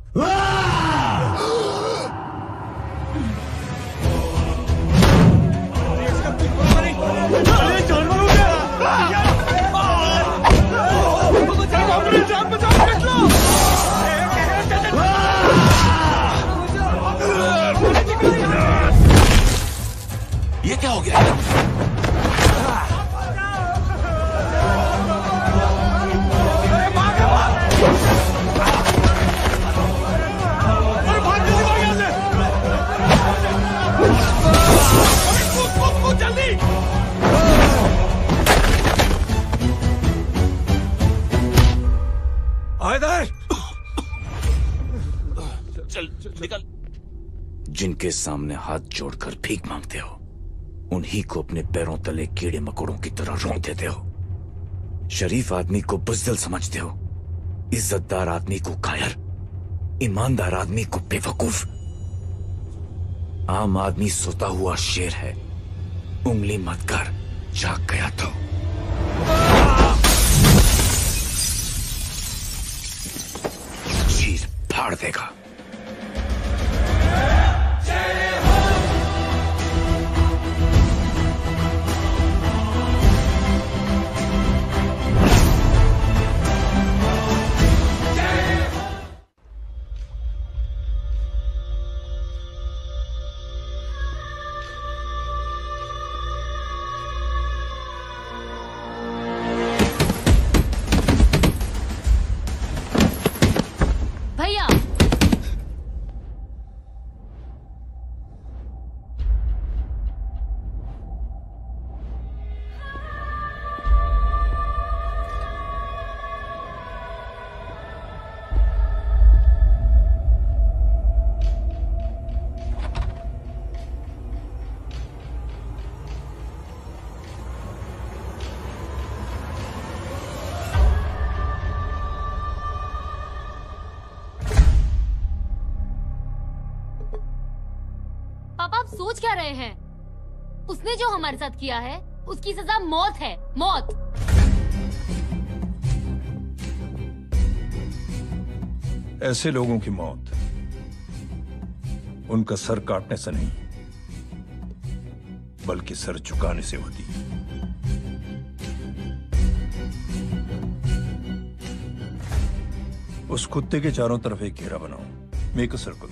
ये क्या हो गया? चल, चल निकल। जिनके सामने हाथ जोड़कर भीख मांगते हो, उन्हीं को अपने पैरों तले कीड़े मकोड़ों की तरह रोंक देते हो। शरीफ आदमी को बुज़दिल समझते हो, इज्जतदार आदमी को कायर, ईमानदार आदमी को बेवकूफ। आम आदमी सोता हुआ शेर है, उंगली मत कर, जाग गया तो। चीर फाड़ देगा। जय हो। पापा आप सोच क्या रहे हैं? उसने जो हमारे साथ किया है उसकी सजा मौत है, मौत। ऐसे लोगों की मौत उनका सर काटने से नहीं बल्कि सर झुकाने से होती है। उस कुत्ते के चारों तरफ एक घेरा बनाओ, मेक अ सर्कल।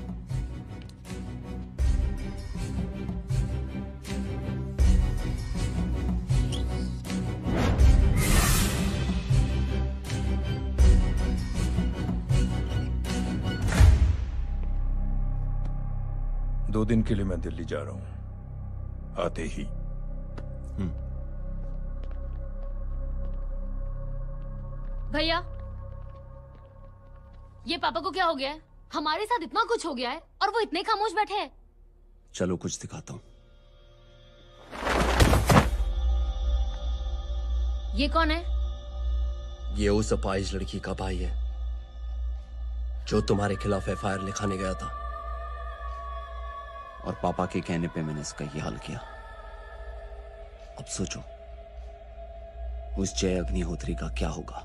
दो दिन के लिए मैं दिल्ली जा रहा हूं, आते ही। भैया, ये पापा को क्या हो गया है? हमारे साथ इतना कुछ हो गया है और वो इतने खामोश बैठे हैं। चलो कुछ दिखाता हूं। ये कौन है? ये उस अपाहिज लड़की का भाई है जो तुम्हारे खिलाफ एफ आई आर लिखाने गया था, और पापा के कहने पे मैंने इसका ये हाल किया। अब सोचो उस जय अग्निहोत्री का क्या होगा।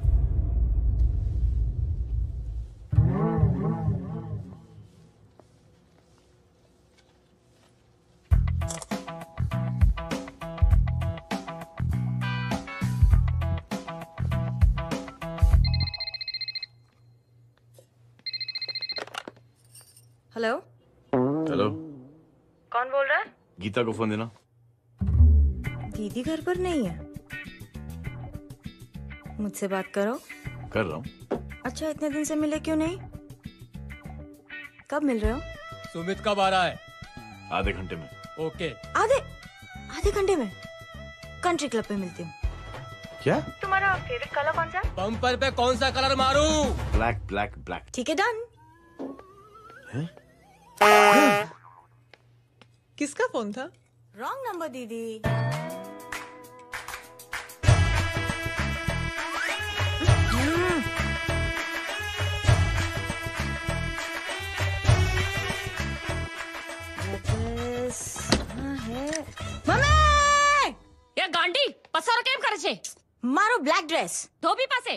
हेलो हेलो, कौन बोल रहा है? गीता को फोन देना। दीदी घर पर नहीं है। मुझसे बात करो। कर रहा हूँ। अच्छा, इतने दिन से मिले क्यों नहीं? कब मिल रहे हो? सुमित कब आ रहा है? आधे घंटे में। ओके। आधे आधे घंटे में कंट्री क्लब पे मिलती हूँ। क्या? तुम्हारा फेवरेट कलर कौन सा है? बम्पर पे कौन सा कलर मारूं? Black black black. ठीक है, डन। किसका फोन था? रॉन्ग नंबर दीदी। ये गांडी पसारो केम करे छे? मारो ब्लैक ड्रेस धोबी पासे।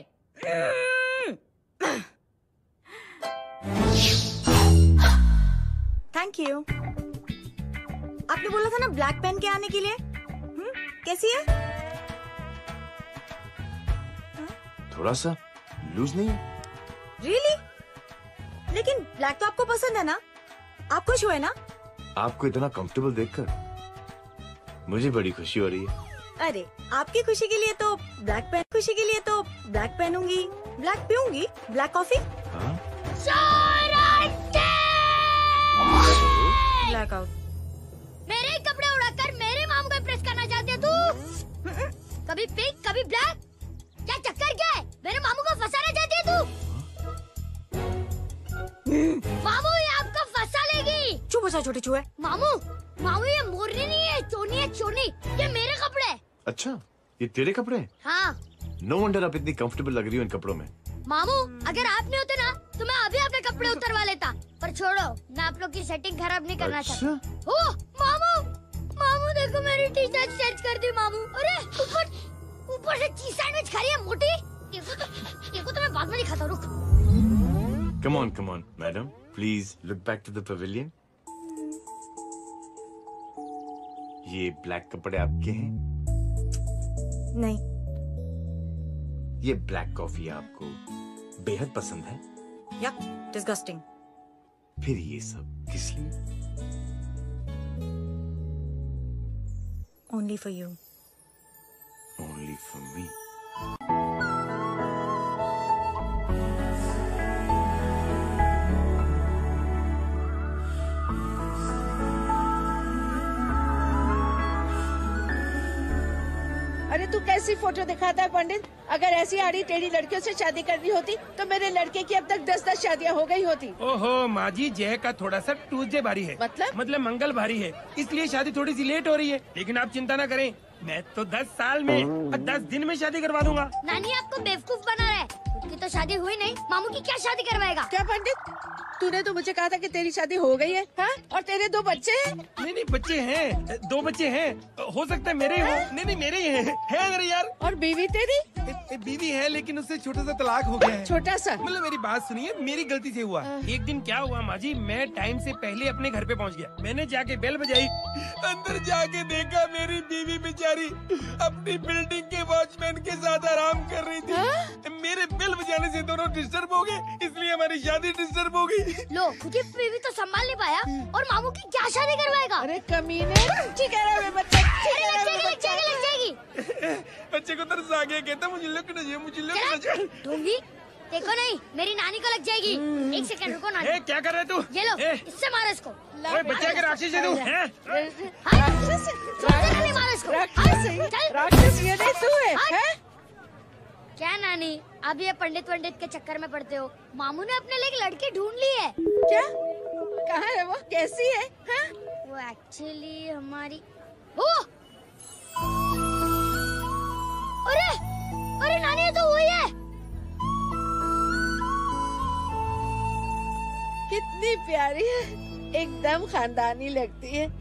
Thank you. आपने बोला था ना ब्लैक पेन के आने के लिए। हुँ? कैसी है? थोड़ा सा लूज नहीं है? रियली? लेकिन ब्लैक तो आपको पसंद है ना? आप खुश हुए ना? आपको इतना कंफर्टेबल देखकर मुझे बड़ी खुशी हो रही है। अरे, आपकी खुशी के लिए तो ब्लैक पेन, खुशी के लिए तो ब्लैक पहनूंगी, ब्लैक पीऊंगी, ब्लैक कॉफी। हाँ? Black out. मेरे ही कपड़े उड़ाकर मेरे मामू को इम्प्रेस करना चाहती है तू? कभी पिंक, कभी ब्लैक, क्या चक्कर क्या है? मेरे मामू को फंसाना चाहती है तू? मामू, ये आपको फंसा लेगी। चुप हो जा छोटे चूहे। मामू, मामू ये मोरनी नहीं है, चोनी है, चोनी। ये मेरे कपड़े। अच्छा, ये तेरे कपड़े? हाँ। नो वंडर आप इतनी कंफर्टेबल लग रही हो इन कपड़ों में। मामू, अगर आप नहीं होते ना तो मैं अभी अपने कपड़े उतरवा लेता। पर छोड़ो, मैं आप लोग की सेटिंग खराब नहीं करना अच्छा? चाहता। ओ, मामू, मामू देखो मेरी टी शर्ट चेंज कर दी मामू। अरे ऊपर ऊपर से चीज सैंडविच खा रही है मोटी। देखो तो, देखो तो मैं बाद में दिखाता हूँ, रुक। Come on, come on, madam. Please look back to the pavilion. ये ब्लैक कपड़े आपके हैं? नहीं। ये ब्लैक कॉफी आपको बेहद पसंद है? Yuck, disgusting. फिर ये सब किस लिए? Only for you. Only for me. अरे तू कैसी फोटो दिखाता है पंडित? अगर ऐसी आड़ी टेढ़ी लड़कियों से शादी करनी होती तो मेरे लड़के की अब तक दस दस शादियां हो गई होती। ओहो माँ जी, जय का थोड़ा सा ट्यूसडे भारी है। मतलब? मतलब मंगल भारी है, इसलिए शादी थोड़ी सी लेट हो रही है। लेकिन आप चिंता न करें, मैं तो दस साल में और दस दिन में शादी करवा दूंगा। नानी आपको बेवकूफ बना रहा है। खुद की तो शादी हुई नहीं, मामू की क्या शादी करवाएगा? क्या पंडित, तूने तो मुझे कहा था कि तेरी शादी हो गई है, हाँ? और तेरे दो बच्चे हैं? नहीं नहीं बच्चे हैं, दो बच्चे हैं। हो सकता है मेरे ही हो। नहीं नहीं मेरे ही हैं। है अगर यार। और बीवी तेरी? बीवी है लेकिन उससे छोटा सा तलाक हो गया है। छोटा सा? मतलब मेरी बात सुनिए, मेरी गलती से हुआ। एक दिन क्या हुआ माँ जी, मैं टाइम से पहले अपने घर पे पहुँच गया। मैंने जाके बेल बजाई, अंदर जाके देखा मेरी बीवी बेचारी अपनी बिल्डिंग के वॉचमैन के साथ आराम कर रही थी। मेरे बेल बजाने से दोनों डिस्टर्ब हो गए, इसलिए हमारी शादी डिस्टर्ब हो गई। लो, क्योंकि बीवी तो संभाल नहीं पाया और मामू की क्या शादी करवाएगा? अरे कमीने, ठीक है रे बच्चा, अरे लग जाएगी, लग जाएगी, लग जाएगी। बच्चे को तरस आ गया, कहता मुझे लगना चाहिए, मुझे लगना चाहिए। ढोंगी, देखो नहीं, मेरी नानी को लग जाएगी। एक सेकंड रुको नानी। ए, क्या कर रहे तू? ये लो, इससे मारो इसको। ओए बच्चा के राक्षस है तू, हैं? राक्षस? मारो इसको। राक्षस ये नहीं तू है, हैं? क्या नानी, अब ये पंडित पंडित के चक्कर में पड़ते हो? मामू ने अपने लिए एक लड़की ढूंढ ली है। क्या? कहाँ है वो? कैसी है? हाँ? वो एक्चुअली हमारी वो। अरे अरे नानी, ये तो वही है। कितनी प्यारी है, एकदम खानदानी लगती है।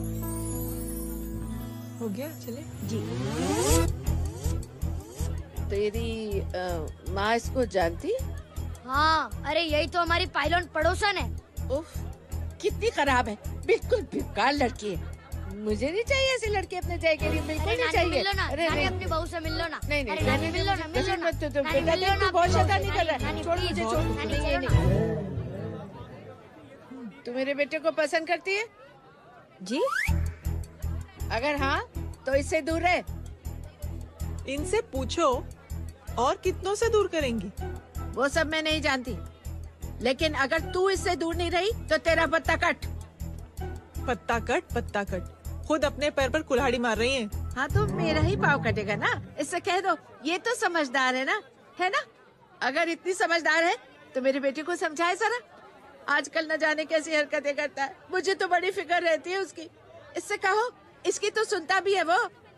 हो गया, चले जी। तेरी आ, माँ इसको जानती? हाँ, अरे यही तो हमारी पाइलॉन पड़ोसन है। उफ, कितनी खराब है, बिल्कुल बेकार लड़की है। मुझे नहीं चाहिए ऐसी लड़की अपने जय के लिए, बिल्कुल नहीं चाहिए। मिल लो ना, अरे नानी नहीं, अपनी बहू से मिल लो ना। नहीं नहीं, अरे नानी मिल लो ना, मिल लो ना। मत तो तुम नानी बेटा मिल लो देख, तू ना, बहुत अपनी बहू शैतानी से। कर रहा है। नानी, छोड़ प्लीज, मुझे, छोड़। नानी, नहीं चलो नहीं, तू मेरे बेटे को पसंद करती है? जी। अगर हाँ तो इससे दूर रहे। इनसे पूछो और कितनों से दूर करेंगी? वो सब मैं नहीं जानती, लेकिन अगर तू इससे दूर नहीं रही तो तेरा पत्ता कट। पत्ता कट, पत्ता कट, खुद अपने पैर पर कुल्हाड़ी मार रही हैं। हाँ तो मेरा ही पाँव कटेगा ना, इससे कह दो। ये तो समझदार है ना, है ना? अगर इतनी समझदार है तो मेरे बेटे को समझाए जरा। आजकल न जाने कैसी हरकतें करता है, मुझे तो बड़ी फिक्र रहती है उसकी। इससे कहो, इसकी तो सुनता भी है वो।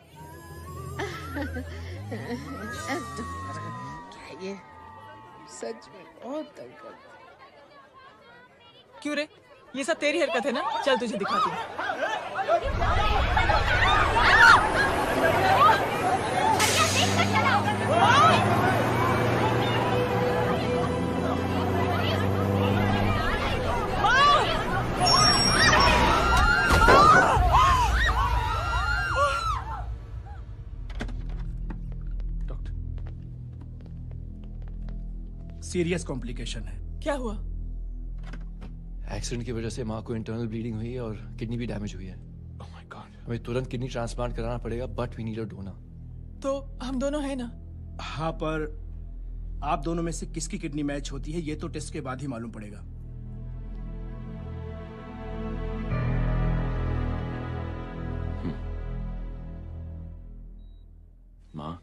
क्या ये सच में बहुत तंग करता है। क्यों रे, ये सब तेरी हरकत है ना? चल तुझे दिखाती हूँ। सीरियस कॉम्प्लिकेशन है। क्या हुआ? एक्सीडेंट की वजह से माँ को इंटरनल ब्लीडिंग हुई है और किडनी भी डैमेज हुई है। Oh my god. हमें तुरंत किडनी ट्रांसप्लांट कराना पड़ेगा, but we need a donor. तो हम दोनों हैं ना? हाँ, पर आप दोनों में से किसकी किडनी मैच होती है ये तो टेस्ट के बाद ही मालूम पड़ेगा। माँ,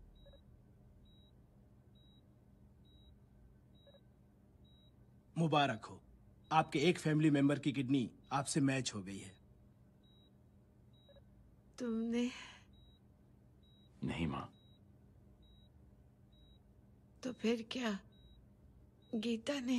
मुबारक हो, आपके एक फैमिली मेंबर की किडनी आपसे मैच हो गई है। तुमने? नहीं माँ। तो फिर क्या गीता ने?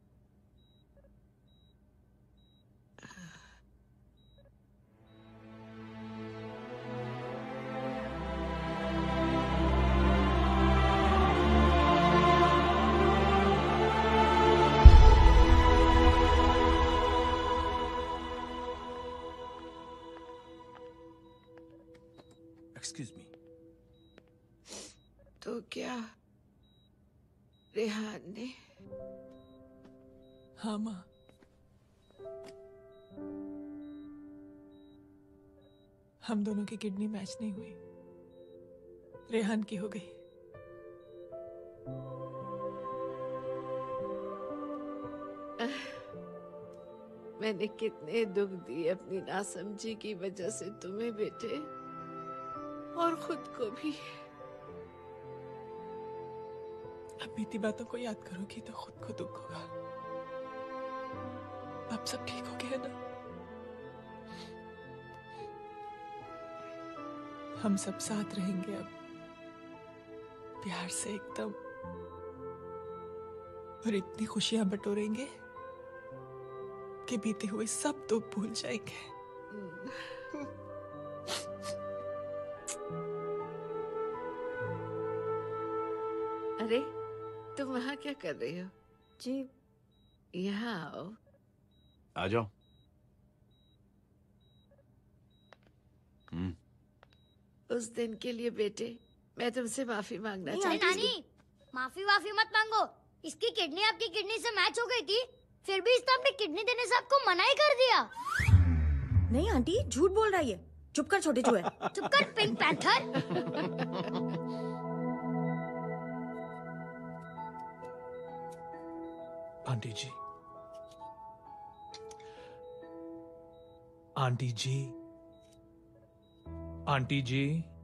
Excuse me. तो क्या रेहान ने? हाँ माँ, हम दोनों की किडनी मैच नहीं हुई, रेहान की हो गई। मैंने कितने दुख दिए अपनी नासमझी की वजह से तुम्हें बेटे, और खुद को भी। अब बीती बातों को याद करोगी तो खुद को दुख होगा। अब सब ठीक हो गया ना? हम सब साथ रहेंगे अब, प्यार से एकदम, और इतनी खुशियां बटोरेंगे के बीते हुए सब दुख भूल जाएंगे। अरे तुम वहाँ क्या कर रही हो? जी यहाँ आओ। आ जाओ। हम्म। उस दिन के लिए बेटे मैं तुमसे माफी मांगना नहीं, चाहती हूँ। नानी माफी वाफी मत मांगो। इसकी किडनी आपकी किडनी से मैच हो गई थी, फिर भी इसने अपनी किडनी देने से आपको मना ही कर दिया। नहीं आंटी, झूठ बोल रही है। चुप कर छोटे चूहे। चुप कर pink panther. Aunty ji, aunty ji, aunty ji,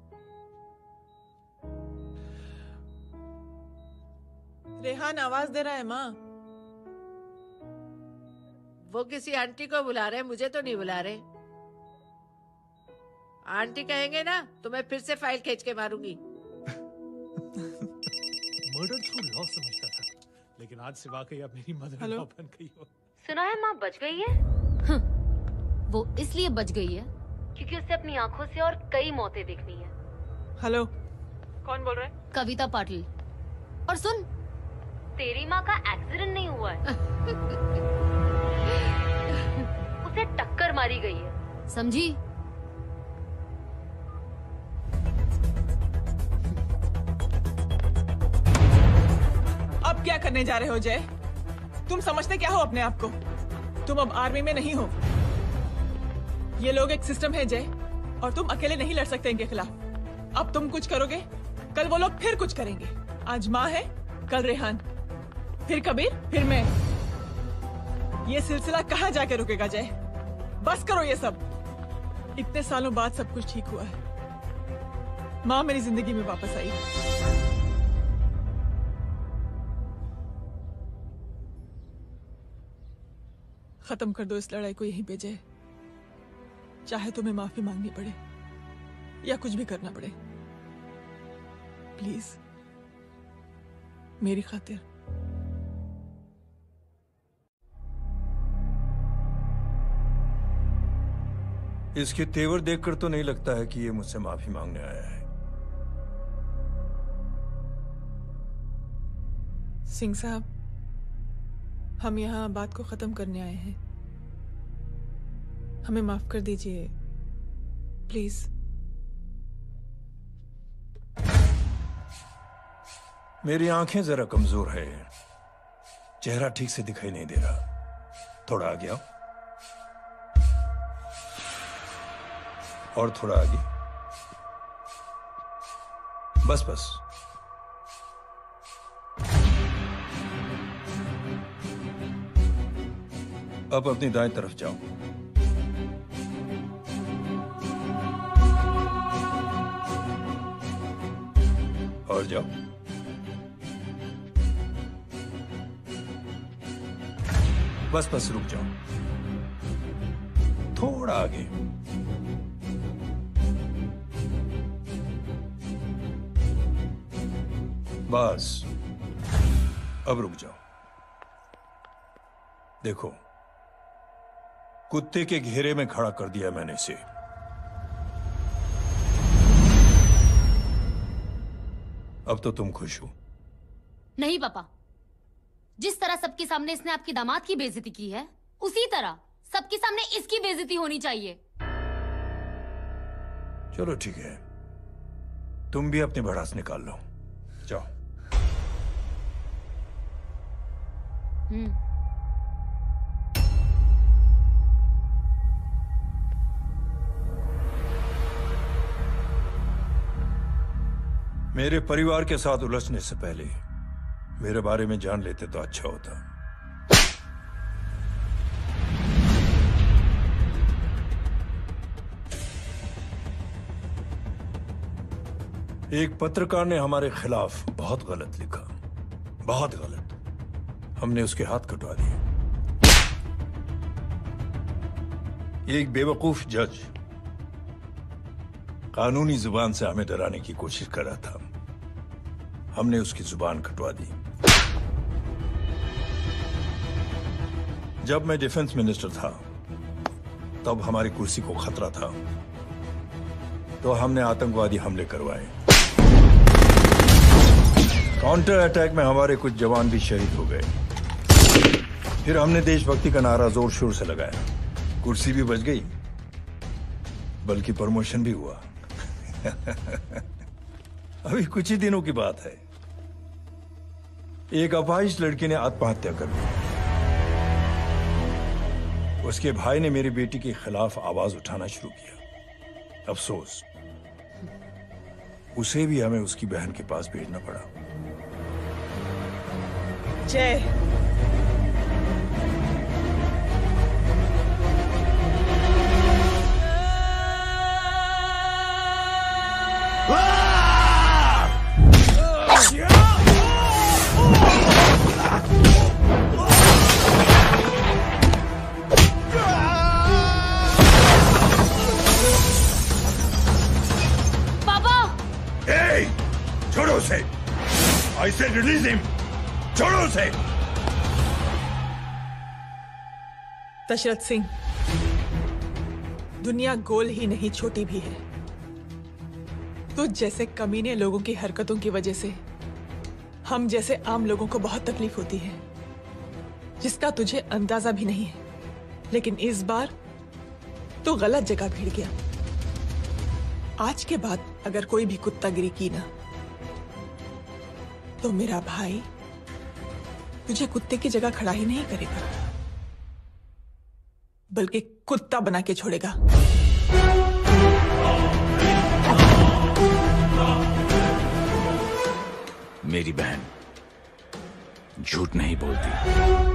Rehan आवाज दे रहा है माँ। वो किसी आंटी को बुला रहे हैं, मुझे तो नहीं बुला रहे। आंटी कहेंगे ना तो मैं फिर से फाइल खींच के मारूंगी। मर्डर थ्रू लॉ समझता था, लेकिन आज से वाकई अब मेरी मदर लॉ बन गई हो। सुना है माँ बच गई है। वो इसलिए बच गई है क्योंकि उसे अपनी आंखों से और कई मौतें देखनी है। हेलो, कौन बोल रहा है? कविता पाटिल। और सुन, तेरी माँ का एक्सीडेंट नहीं हुआ है, उसे टक्कर मारी गई है, समझी? अब क्या करने जा रहे हो जय? तुम समझते क्या हो अपने आप को? तुम अब आर्मी में नहीं हो। ये लोग एक सिस्टम है जय, और तुम अकेले नहीं लड़ सकते इनके खिलाफ। अब तुम कुछ करोगे, कल वो लोग फिर कुछ करेंगे। आज माँ है, कल रेहान, फिर कबीर, फिर मैं। ये सिलसिला कहाँ जाके रुकेगा जय? बस करो ये सब। इतने सालों बाद सब कुछ ठीक हुआ है। माँ मेरी जिंदगी में वापस आई। खत्म कर दो इस लड़ाई को यहीं पे जय। चाहे तुम्हें माफी मांगनी पड़े या कुछ भी करना पड़े, प्लीज मेरी खातिर। इसके तेवर देखकर तो नहीं लगता है कि ये मुझसे माफी मांगने आया है। सिंह साहब, हम यहाँ बात को खत्म करने आए हैं। हमें माफ कर दीजिए प्लीज। मेरी आंखें जरा कमजोर है, चेहरा ठीक से दिखाई नहीं दे रहा। थोड़ा आगे आओ, और थोड़ा आगे। बस बस। अब अपनी दाएं तरफ जाओ। और जाओ। बस बस रुक जाओ, थोड़ा आगे। बस अब रुक जाओ। देखो, कुत्ते के घेरे में खड़ा कर दिया मैंने इसे। अब तो तुम खुश हो? नहीं पापा, जिस तरह सबके सामने इसने आपकी दामाद की बेइज्जती की है, उसी तरह सबके सामने इसकी बेइज्जती होनी चाहिए। चलो ठीक है, तुम भी अपनी भड़ास निकाल लो। जाओ। हम्म। मेरे परिवार के साथ उलझने से पहले मेरे बारे में जान लेते तो अच्छा होता। एक पत्रकार ने हमारे खिलाफ बहुत गलत लिखा, बहुत गलत। हमने उसके हाथ कटवा दिए। एक बेवकूफ जज कानूनी जुबान से हमें डराने की कोशिश कर रहा था। हमने उसकी जुबान कटवा दी। जब मैं डिफेंस मिनिस्टर था तब हमारी कुर्सी को खतरा था, तो हमने आतंकवादी हमले करवाए। काउंटर अटैक में हमारे कुछ जवान भी शहीद हो गए। फिर हमने देशभक्ति का नारा जोर शोर से लगाया। कुर्सी भी बच गई, बल्कि प्रमोशन भी हुआ। अभी कुछ ही दिनों की बात है, एक अपाहिज लड़की ने आत्महत्या कर ली। उसके भाई ने मेरी बेटी के खिलाफ आवाज उठाना शुरू किया। अफसोस, उसे भी हमें उसकी बहन के पास भेजना पड़ा। जय, छोड़ो उसे। I said release him. छोड़ो उसे। दशरथ सिंह, दुनिया गोल ही नहीं छोटी भी है। तुझ जैसे कमीने लोगों की हरकतों की वजह से हम जैसे आम लोगों को बहुत तकलीफ होती है, जिसका तुझे अंदाजा भी नहीं है। लेकिन इस बार तो गलत जगह भिड़ गया। आज के बाद अगर कोई भी कुत्तागिरी की ना, तो मेरा भाई तुझे कुत्ते की जगह खड़ा ही नहीं करेगा, बल्कि कुत्ता बना के छोड़ेगा। मेरी बहन झूठ नहीं बोलती।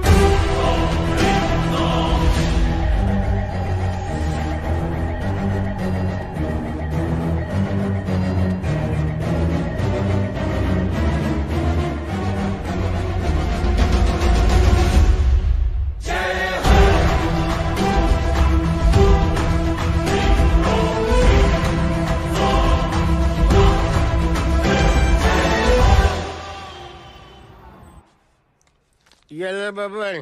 ये Baban,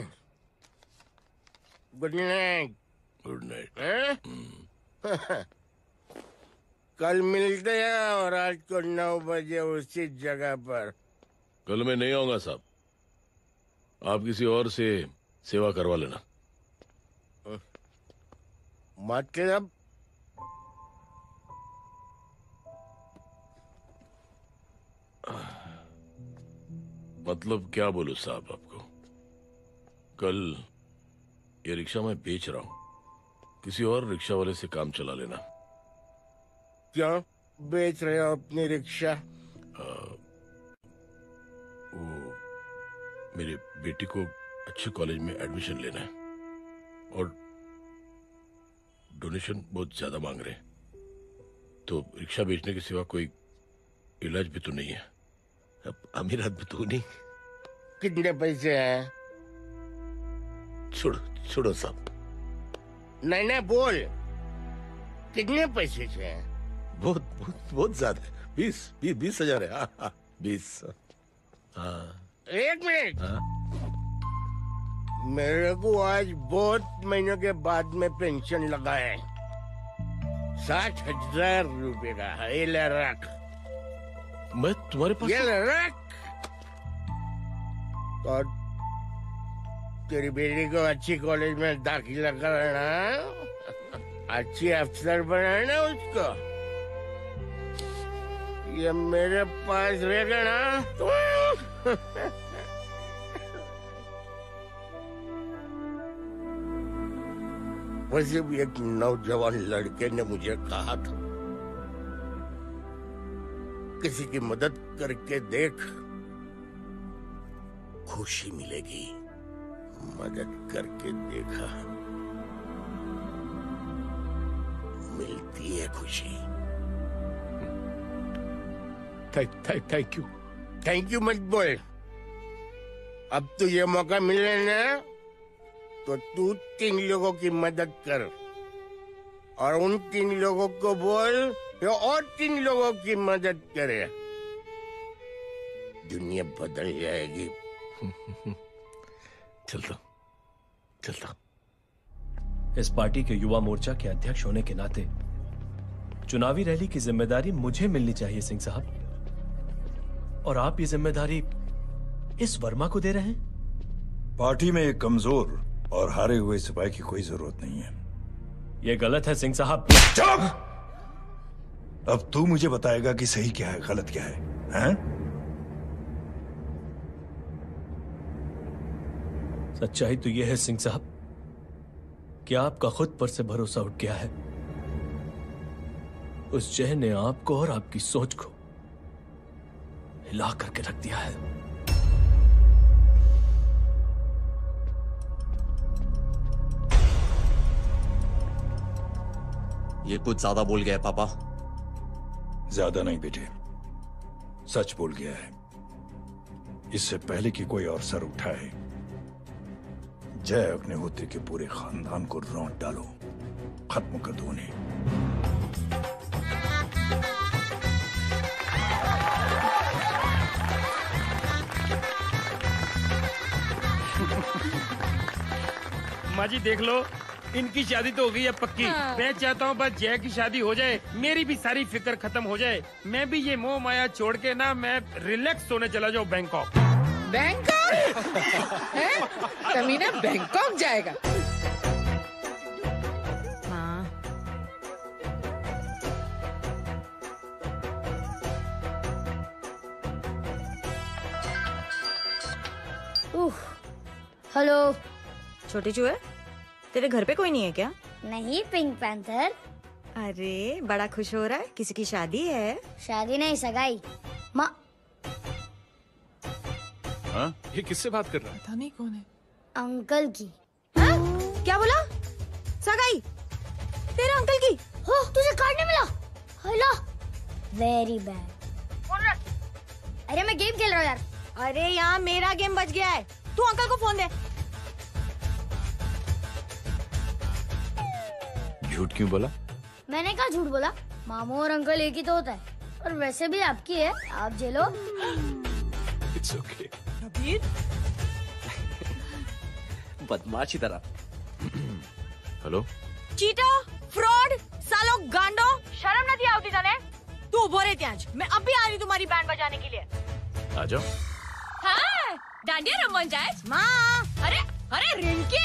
good night. Good night. कल मिलते हैं और आज को नौ बजे उसी जगह पर। कल मैं नहीं आऊंगा साहब, आप किसी और से सेवा करवा लेना। मतलब मतलब क्या बोलूं साहब आपको। कल ये रिक्शा मैं बेच रहा हूं, किसी और रिक्शा वाले से काम चला लेना। क्यों बेच रहे हो अपनी रिक्शा? आ, वो मेरी बेटी को अच्छे कॉलेज में एडमिशन लेना है और डोनेशन बहुत ज्यादा मांग रहे हैं, तो रिक्शा बेचने के सिवा कोई इलाज भी तो नहीं है। अब अमीर आदमी तो नहीं। कितने पैसे हैं? छोड़ो छोड़ो साहब। नहीं नहीं बोल, कितने पैसे हैं? बहुत बहुत बहुत ज्यादा है। बीस बीस बीस हजार है। हाँ, हाँ, बीस। हाँ एक मिनट। हाँ? मेरे को आज बहुत महीनों के बाद में पेंशन लगा है, साठ हजार रुपए का। ये ले रख। मैं तुम्हारे पास? ये ले रख। और तेरी बेटी को अच्छी कॉलेज में दाखिला कराना, अच्छी अफसर बनाना उसको। ये मेरे पास रहेगा ना तो वैसे भी एक नौजवान लड़के ने मुझे कहा था, किसी की मदद करके देख, खुशी मिलेगी। मदद करके देखा, मिलती है खुशी। Thank you. थैंक यू मत बोल। अब तो ये मौका मिले ना, तो तू तीन लोगों की मदद कर और उन तीन लोगों को बोल जो और तीन लोगों की मदद करे। दुनिया बदल जाएगी। चलता। चलता। इस पार्टी के युवा मोर्चा के अध्यक्ष होने के नाते चुनावी रैली की जिम्मेदारी मुझे मिलनी चाहिए सिंह साहब, और आप ये जिम्मेदारी इस वर्मा को दे रहे हैं। पार्टी में एक कमजोर और हारे हुए सिपाही की कोई जरूरत नहीं है। यह गलत है सिंह साहब। चुप! अब तू मुझे बताएगा कि सही क्या है, गलत क्या है, हैं? सच्चाई तो यह है सिंह साहब कि आपका खुद पर से भरोसा उठ गया है। उस जय ने आपको और आपकी सोच को हिला करके रख दिया है। ये कुछ ज्यादा बोल गया है पापा। ज्यादा नहीं बेटे, सच बोल गया है। इससे पहले कि कोई और सर उठाए, जय अग्निहोत्री के पूरे खानदान को रौंद डालो, खत्म कर दो उन्हें। माँ जी देख लो, इनकी शादी तो हो गई है पक्की। हाँ। मैं चाहता हूँ बस जय की शादी हो जाए, मेरी भी सारी फिक्र खत्म हो जाए। मैं भी ये मोह माया छोड़ के ना मैं रिलैक्स होने चला जाऊँ बैंकॉक। बैंकॉक? हैं? कमीना बैंकॉक जाएगा? हाँ। उफ, हेलो। छोटी चूहे, तेरे घर पे कोई नहीं है क्या? नहीं, पिंक पैंथर। अरे बड़ा खुश हो रहा है, किसी की शादी है? शादी नहीं, सगाई। माँ हाँ? ये किससे बात कर रहा है? पता नहीं कौन है। अंकल की। हाँ? क्या बोला? सगाई? तेरे अंकल की? हो, तुझे कार्ड नहीं मिला? Hello, very bad. फोन रख। अरे मैं गेम खेल रहा हूँ यार। अरे यहाँ मेरा गेम बच गया है, तू अंकल को फोन दे। झूठ क्यों बोला? मैंने कहा झूठ बोला? मामू और अंकल एक ही तो होता है, और वैसे भी आपकी है, आप झेलो। It's okay. कबीर, बदमाशी तरह। हेलो, चीटा, फ्रॉड, सालो गांडो, शर्म नहीं आती तने? तू उभो रे त्याज, मैं अब भी आ रही तुम्हारी बैंड बजाने के लिए। आ जाओ। हाँ, डांडिया रमन जाए। माँ, अरे अरे रिंकी।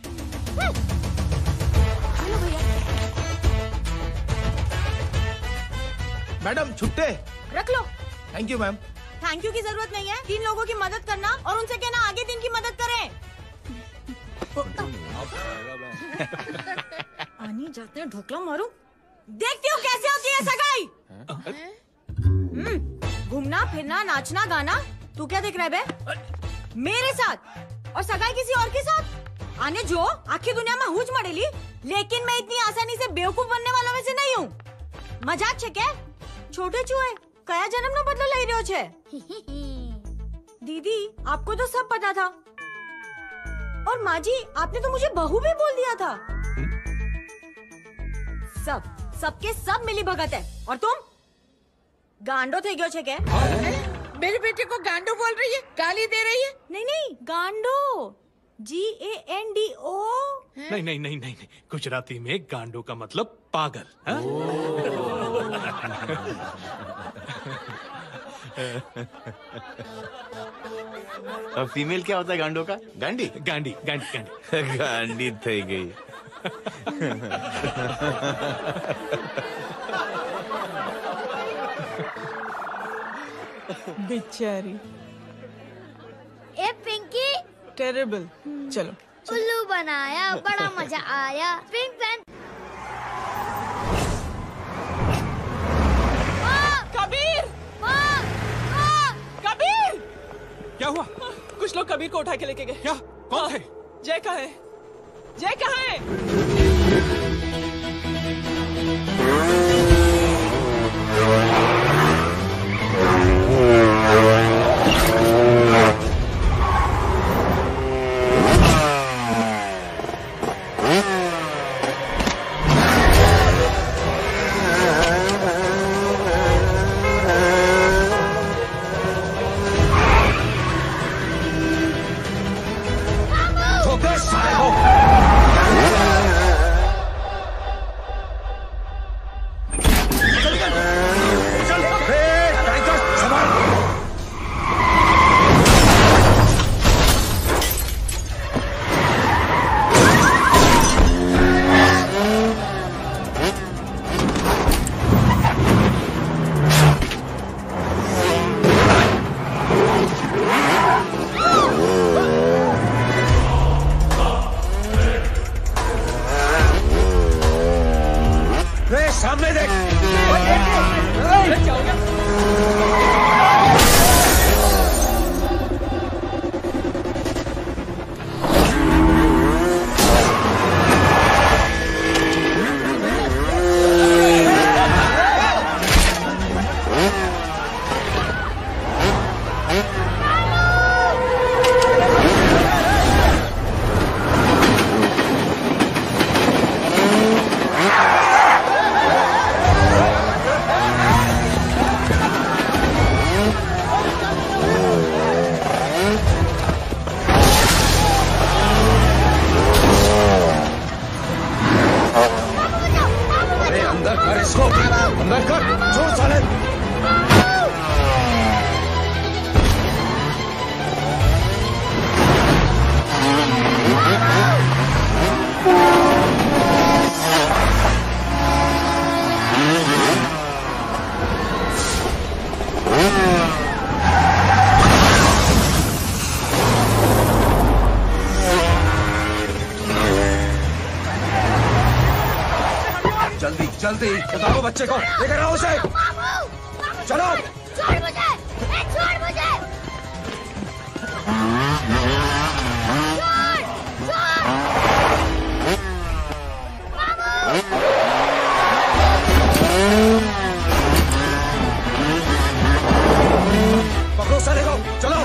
हेलो भैया। मैडम छुट्टे। रख लो। Thank you ma'am. Thank you की जरूरत नहीं है, तीन लोगों की मदद करना और उनसे कहना आगे दिन की मदद करें। आनी जाते हैं, ढोकला मारूं। देखती हूँ कैसे होती है सगाई। हम्म, घूमना फिरना नाचना गाना, तू क्या देख रहा है बे? मेरे साथ और सगाई किसी और के साथ? आने जो आखिर दुनिया में हुज मड़ेली, लेकिन मैं इतनी आसानी से बेवकूफ बनने वालों में से नहीं हूँ। मजाक छे क्या? छोटे चूहे कया जन्म नो बदलो लई रह्यो छे? दीदी आपको तो सब पता था, और माँ जी आपने तो मुझे बहू भी बोल दिया था। सब सबके सब मिली भगत है, और तुम गांडो थे गयो छे क्या? मेरे बेटे को गांडो बोल रही है, गाली दे रही है? नहीं नहीं, गांडो, जी ए एन डी ओ। नहीं नहीं नहीं नहीं नहीं, गुजराती में गांडो का मतलब पागल। हाँ? अब फीमेल क्या होता है गांडो का? गांडी गांडी गांडी गांडी गांडी थई गई। बेचारी। ए पिंकी। टेरेबल। चलो उल्लू बनाया, बड़ा मजा आया। Pink panther. कबीर, कबीर। क्या हुआ? कुछ लोग कबीर को उठा के लेके गए। क्या? कौन थे? जय कहाँ है? जय कहाँ है? Focus! जल्दी बताओ बच्चे को, लेकर आओ उसे। चलो। छोड़ मुझे, ए, छोड़ मुझे। छोड़, छोड़। पकड़ो साले को, चलो।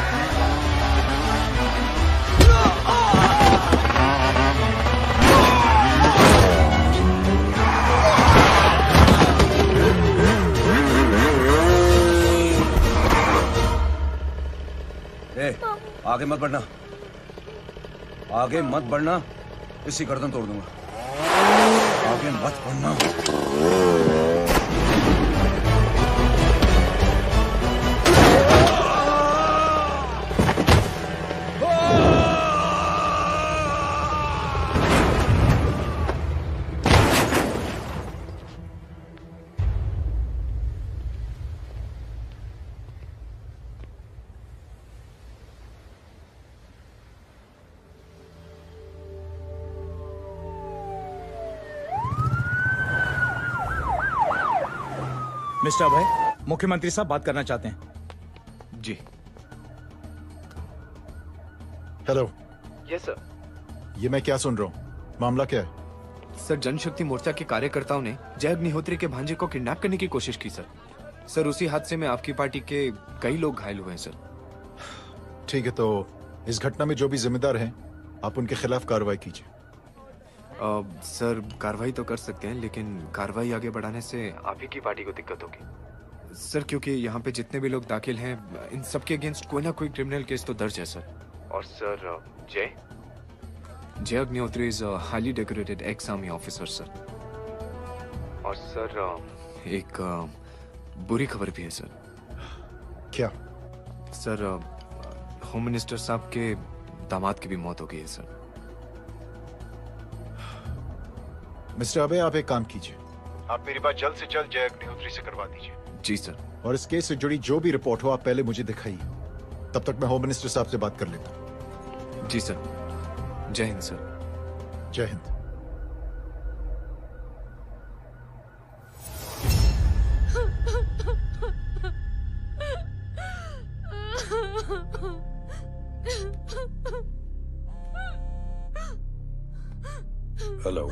ए, आगे मत बढ़ना, आगे मत बढ़ना, इसी गर्दन तोड़ दूंगा। आगे मत बढ़ना। मिस्टर अभय, मुख्यमंत्री साहब बात करना चाहते हैं। जी। हेलो। Yes sir. ये मैं क्या सुन रहा हूँ? मामला क्या है? सर, जनशक्ति मोर्चा के कार्यकर्ताओं ने जय अग्निहोत्री के भांजे को किडनैप करने की कोशिश की सर। सर, उसी हादसे में आपकी पार्टी के कई लोग घायल हुए हैं सर। ठीक है, तो इस घटना में जो भी जिम्मेदार हैं, आप उनके खिलाफ कार्रवाई कीजिए। आ, सर, कार्रवाई तो कर सकते हैं, लेकिन कार्रवाई आगे बढ़ाने से आप ही की पार्टी को दिक्कत होगी सर, क्योंकि यहाँ पे जितने भी लोग दाखिल हैं, इन सबके अगेंस्ट कोई ना कोई क्रिमिनल केस तो दर्ज है सर। और sir, Jay Jay Agnihotri is highly decorated ex army officer sir. और सर, एक बुरी खबर भी है सर। क्या? सर, होम मिनिस्टर साहब के दामाद की भी मौत हो गई है सर। मिस्टर अबे, आप एक काम कीजिए, आप मेरी बात जल्द से जल्द जय अग्निहोत्री से करवा दीजिए। जी सर। और इस केस से जुड़ी जो भी रिपोर्ट हो, आप पहले मुझे दिखाइए, तब तक मैं होम मिनिस्टर साहब से बात कर लेता हूँ। जी सर। जय हिंद सर। जय हिंद। हेलो।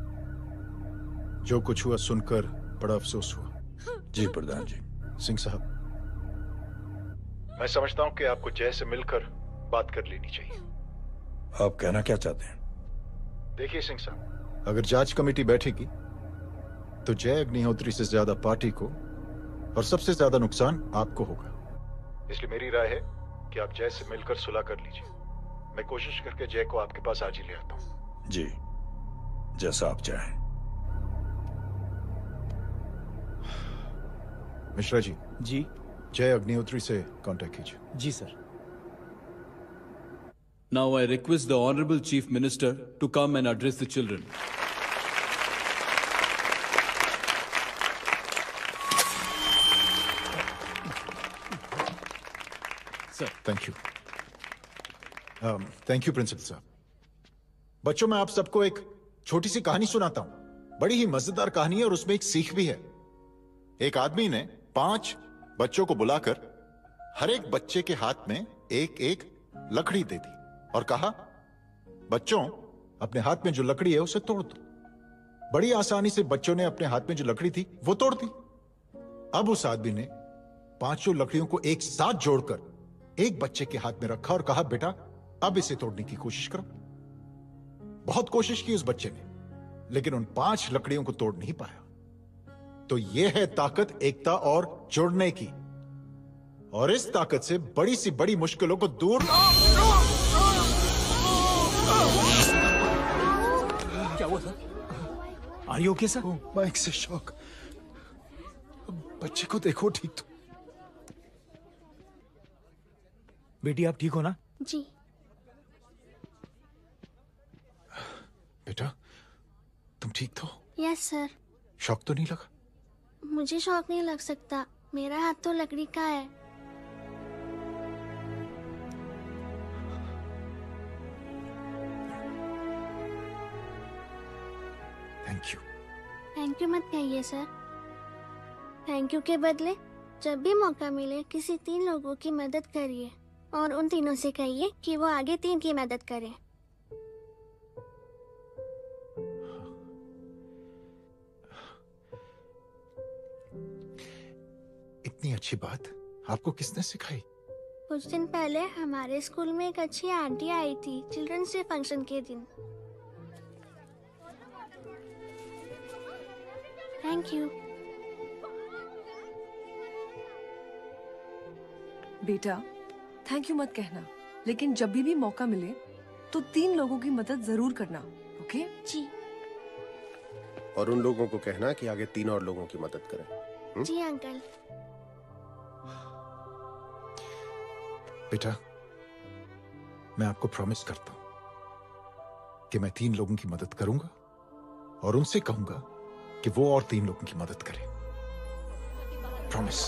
जो कुछ हुआ सुनकर बड़ा अफसोस हुआ। जी प्रधान जी। सिंह साहब, मैं समझता हूं कि आपको जय से मिलकर बात कर लेनी चाहिए। आप कहना क्या चाहते हैं? देखिए सिंह साहब, अगर जांच कमेटी बैठेगी तो जय अग्निहोत्री से ज्यादा पार्टी को और सबसे ज्यादा नुकसान आपको होगा। इसलिए मेरी राय है कि आप जय से मिलकर सुलह कर लीजिए। मैं कोशिश करके जय को आपके पास आज ही ले आता हूं। जी, जैसा आप चाहें। मिश्रा जी। जी। जय अग्निहोत्री से कांटेक्ट कीजिए। जी sir. Now I request the Honorable Chief Minister to come and address the children. Sir, thank you. Thank you principal साहब। बच्चों, मैं आप सबको एक छोटी सी कहानी सुनाता हूं। बड़ी ही मजेदार कहानी है और उसमें एक सीख भी है। एक आदमी ने पांच बच्चों को बुलाकर हर एक बच्चे के हाथ में एक एक लकड़ी दे दी और कहा, बच्चों, अपने हाथ में जो लकड़ी है उसे तोड़ दो। बड़ी आसानी से बच्चों ने अपने हाथ में जो लकड़ी थी वो तोड़ दी। अब उस आदमी ने पांचों लकड़ियों को एक साथ जोड़कर एक बच्चे के हाथ में रखा और कहा, बेटा, अब इसे तोड़ने की कोशिश करो। बहुत कोशिश की उस बच्चे ने, लेकिन उन पांच लकड़ियों को तोड़ नहीं पाया। तो यह है ताकत एकता और जुड़ने की। और इस ताकत से बड़ी सी बड़ी मुश्किलों को दूर। क्या हुआ sir? Are you okay sir? Mike से शॉक। बच्चे को देखो ठीक तो। बेटी, आप ठीक हो ना? जी। बेटा, तुम ठीक तो? Yes sir. शॉक तो नहीं लगा? मुझे शौक नहीं लग सकता, मेरा हाथ तो लकड़ी का है। Thank you. थैंक यू मत कहिए सर। थैंक यू के बदले जब भी मौका मिले किसी तीन लोगों की मदद करिए और उन तीनों से कहिए कि वो आगे तीन की मदद करें। इतनी अच्छी बात आपको किसने सिखाई? कुछ दिन पहले हमारे स्कूल में एक अच्छी आंटी आई थी चिल्ड्रंस डे फंक्शन के दिन। Thank you. बेटा थैंक यू मत कहना, लेकिन जब भी भी मौका मिले तो तीन लोगों की मदद जरूर करना, ओके? जी। और उन लोगों को कहना कि आगे तीन और लोगों की मदद करें। हुँ? जी अंकल। बेटा मैं आपको प्रॉमिस करता हूं कि मैं तीन लोगों की मदद करूंगा और उनसे कहूंगा कि वो और तीन लोगों की मदद करें। प्रॉमिस।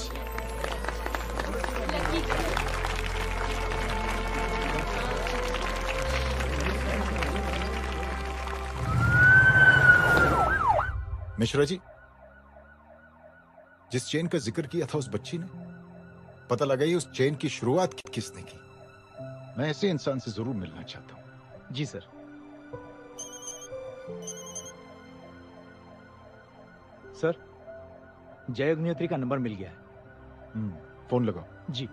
मिश्रा जी, जिस चेन का जिक्र किया था उस बच्ची ने, पता लगाइए उस चेन की शुरुआत कि, किसने की। मैं ऐसे इंसान से जरूर मिलना चाहता हूं। जी सर। सर जय अग्निहोत्री का नंबर मिल गया है। फोन लगाओ। जी।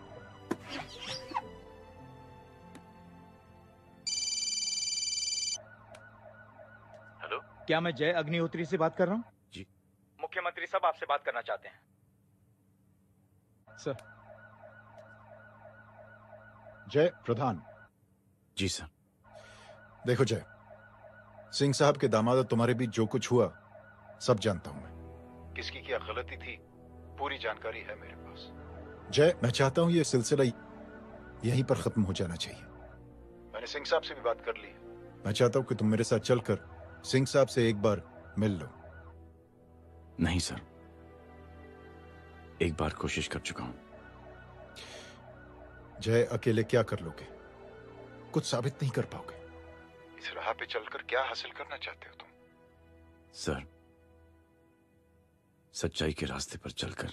हेलो, क्या मैं जय अग्निहोत्री से बात कर रहा हूँ? जी। मुख्यमंत्री साहब आपसे बात करना चाहते हैं। सर। जय प्रधान। जी सर। देखो जय, सिंह साहब के दामाद तुम्हारे बीच जो कुछ हुआ सब जानता हूं मैं। किसकी क्या गलती थी पूरी जानकारी है मेरे पास। जय मैं चाहता हूं ये सिलसिला यहीं पर खत्म हो जाना चाहिए। मैंने सिंह साहब से भी बात कर ली है। मैं चाहता हूं कि तुम मेरे साथ चलकर सिंह साहब से एक बार मिल लो। नहीं सर, एक बार कोशिश कर चुका हूं। जय अकेले क्या कर लोगे? कुछ साबित नहीं कर पाओगे। इस राह पे चलकर क्या हासिल करना चाहते हो तुम? सर, सच्चाई के रास्ते पर चलकर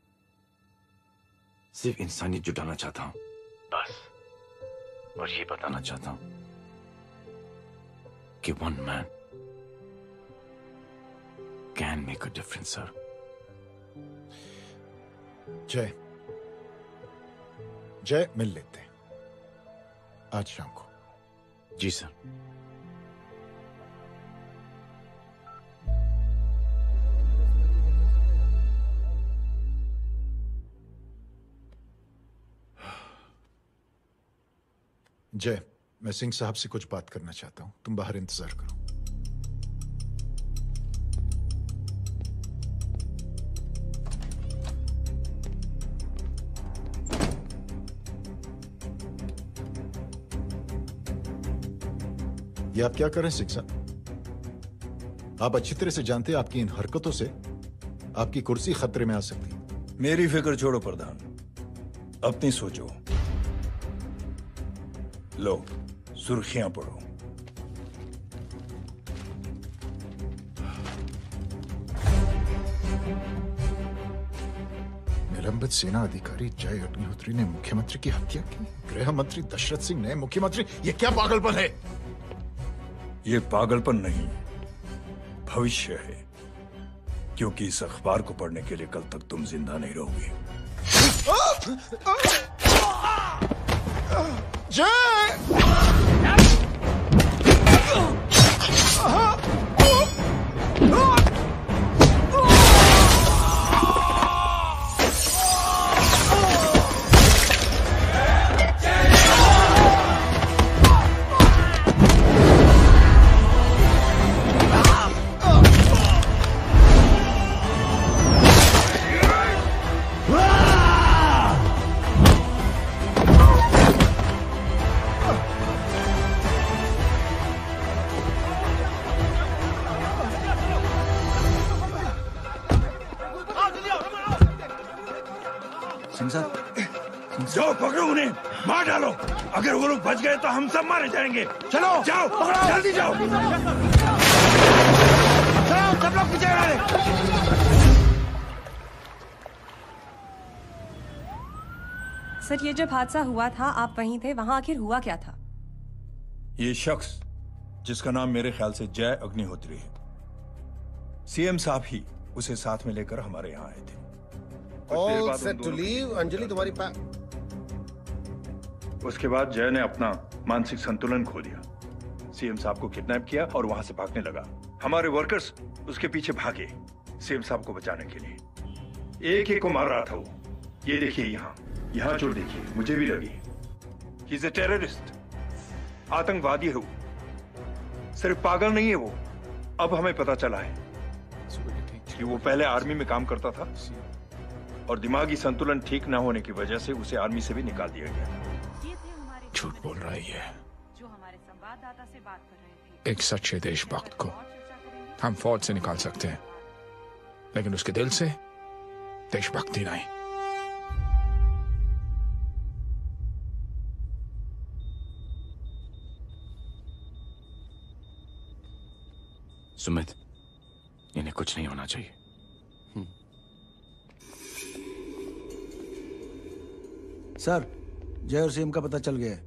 सिर्फ इंसानियत जुटाना चाहता हूं बस। और ये बताना चाहता हूं कि one man can make a difference sir. Jay Jay मिल लेते हैं आज शाम को। जी सर। जय मैं सिंह साहब से कुछ बात करना चाहता हूं, तुम बाहर इंतजार करो। ये आप क्या कर रहे हैं सिंह साहब? आप अच्छी तरह से जानते हैं आपकी इन हरकतों से आपकी कुर्सी खतरे में आ सकती है। मेरी फिक्र छोड़ो प्रधान, अपनी सोचो। लो सुर्खियां पढ़ो। निलंबित सेना अधिकारी जय अग्निहोत्री ने मुख्यमंत्री की हत्या की। गृह मंत्री दशरथ सिंह ने मुख्यमंत्री, ये क्या पागलपन है? ये पागलपन नहीं, भविष्य है, क्योंकि इस अखबार को पढ़ने के लिए कल तक तुम जिंदा नहीं रहोगे। जाओ पकड़ो उन्हें, मार डालो। अगर वो लोग बच गए तो हम सब मारे जाएंगे। चलो जाओ, जल्दी जाओ। सब लोग पीछे करा दे। सर, ये जब हादसा हुआ था आप वहीं थे, वहां आखिर हुआ क्या था? ये शख्स जिसका नाम मेरे ख्याल से जय अग्निहोत्री है, सीएम साहब ही उसे साथ में लेकर हमारे यहाँ आए थे। All set to leave. Anjali तुम्हारी पा... उसके बाद जय ने अपना मानसिक संतुलन खो दिया, सीएम साहब को किडनैप किया और वहां से भागने लगा। हमारे वर्कर्स उसके पीछे भागे सीएम साहब को बचाने के लिए। एक एक को मार रहा था वो। ये देखिए यहाँ यहाँ चोट देखिए, मुझे भी लगी। ही इज ए टेररिस्ट, आतंकवादी है वो, सिर्फ पागल नहीं है वो। अब हमें पता चला है कि वो पहले आर्मी में काम करता था और दिमागी संतुलन ठीक ना होने की वजह से उसे आर्मी से भी निकाल दिया गया। झूठ बोल रही है। जो हमारे संवाददाता से बात कर रहे थे। एक सच्चे देशभक्त को हम फौज से निकाल सकते हैं, लेकिन उसके दिल से देशभक्ति नहीं। सुमित, इन्हें कुछ नहीं होना चाहिए। सर, जय और सीएम का पता चल गया है।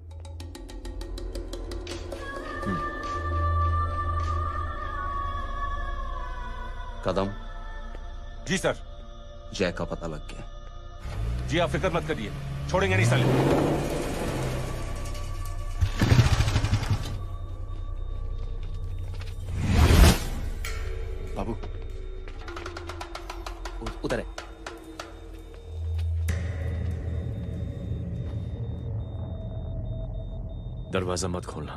कदम। जी सर। जय का पता लग गया। जी आप फिक्र मत करिए, छोड़ेंगे नहीं साले। बाबू उधर है। दरवाजा मत खोलना।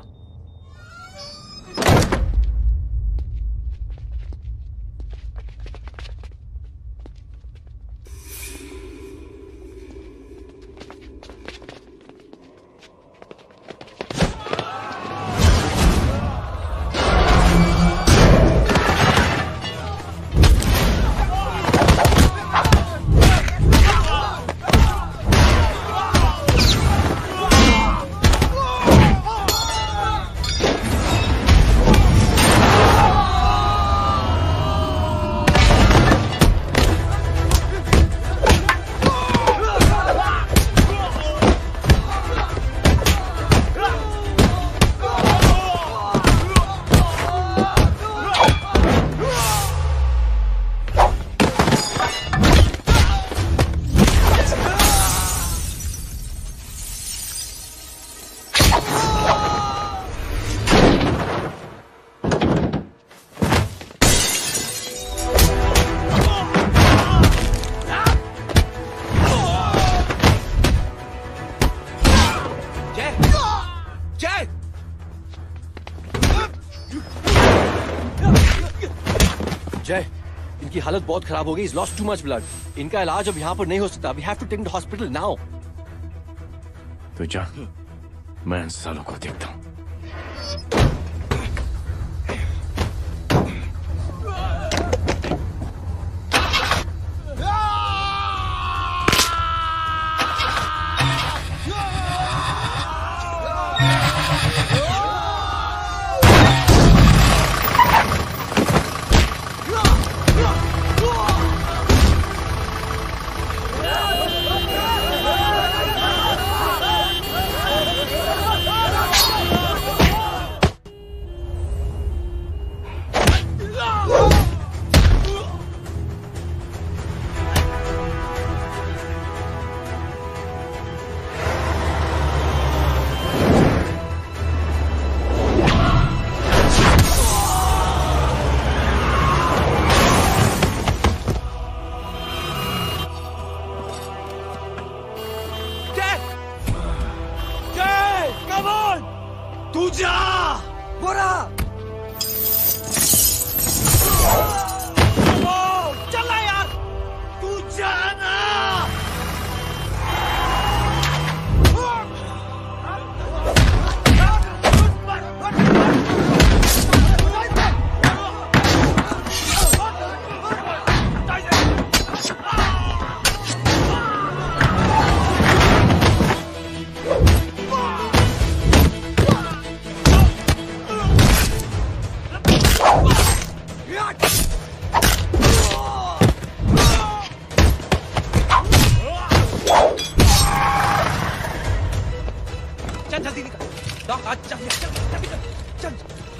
जय, इनकी हालत बहुत खराब हो गई। He's lost too much blood. इनका इलाज अब यहाँ पर नहीं हो सकता। We have to take him to hospital now. तो जा, मैं इन सालों को देखता हूँ। चल जल्दी निकल। डॉक आज चल चल चल चल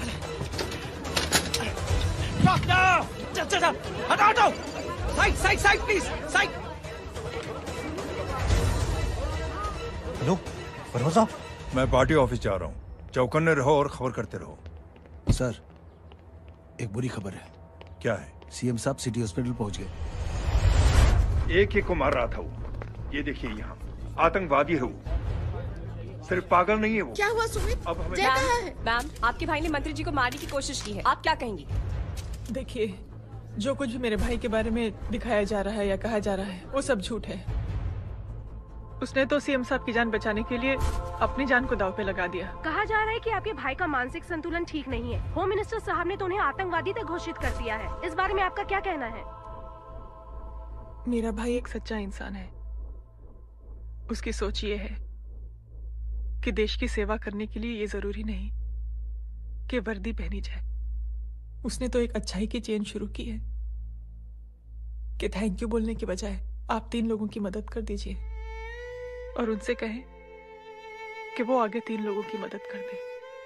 डॉक चल चल चल हटाओ हटाओ side side side please side. Hello Parva साहब, मैं पार्टी ऑफिस जा रहा हूँ। चौकन्ने रहो और खबर करते रहो। सर एक बुरी खबर है। क्या है? सीएम साहब सिटी हॉस्पिटल पहुंच गए। एक एक को मार रहा था वो। ये देखिए यहाँ आतंकवादी है वो, सिर्फ पागल नहीं है वो। क्या हुआ सुमित? अब हमें जय कहाँ है? मैम, आपके भाई ने मंत्री जी को मारने की कोशिश की है, आप क्या कहेंगी? देखिए, जो कुछ भी मेरे भाई के बारे में दिखाया जा रहा है या कहा जा रहा है वो सब झूठ है। उसने तो सीएम साहब की जान बचाने के लिए अपनी जान को दांव पे लगा दिया। कहा जा रहा है कि आपके भाई का मानसिक संतुलन ठीक नहीं है। होम मिनिस्टर साहब ने तो उन्हें आतंकवादी तक घोषित कर दिया है। इस बारे में आपका क्या कहना है? मेरा भाई एक सच्चा इंसान है। उसकी सोच ये है कि देश की सेवा करने के लिए ये जरूरी नहीं कि वर्दी पहनी जाए। उसने तो एक अच्छाई की चेन शुरू की है कि थैंक यू बोलने के बजाय आप तीन लोगों की मदद कर दीजिए और उनसे कहें कि वो आगे तीन लोगों की मदद कर दे।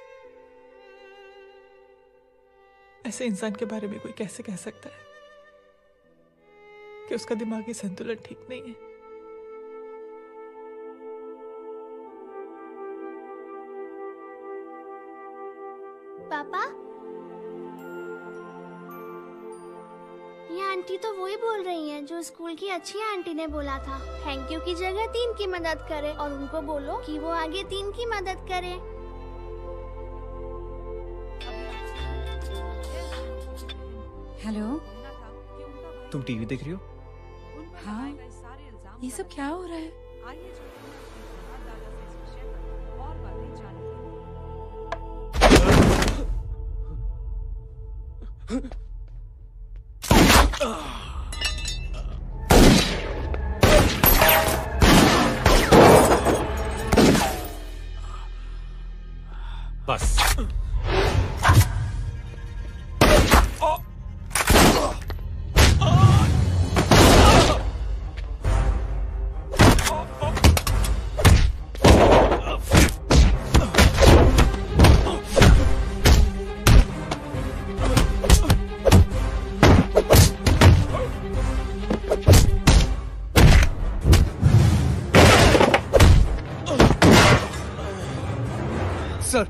ऐसे इंसान के बारे में कोई कैसे कह सकता है कि उसका दिमागी संतुलन ठीक नहीं है? पापा, ये आंटी तो वही बोल रही हैं जो स्कूल की अच्छी आंटी ने बोला था, थैंक यू की जगह तीन की मदद करे और उनको बोलो कि वो आगे तीन की मदद करे। हेलो, तुम टीवी देख रही हो? हाँ, ये सब क्या हो रहा है? बस सर,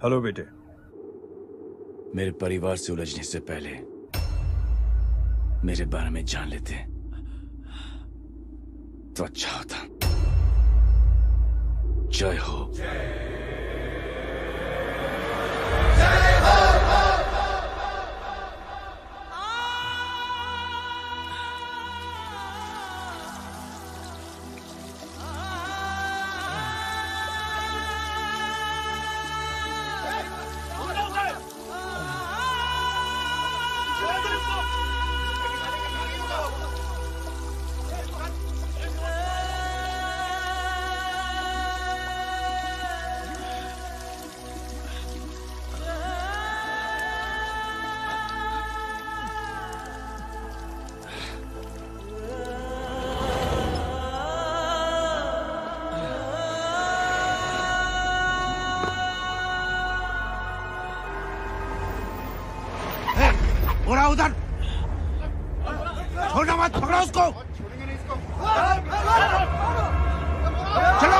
हेलो बेटे। मेरे परिवार से उलझने से पहले मेरे बारे में जान लेते तो अच्छा होता। जय हो। उड़ा उधर, छोड़ना मत, पकड़ो उसको। चलो।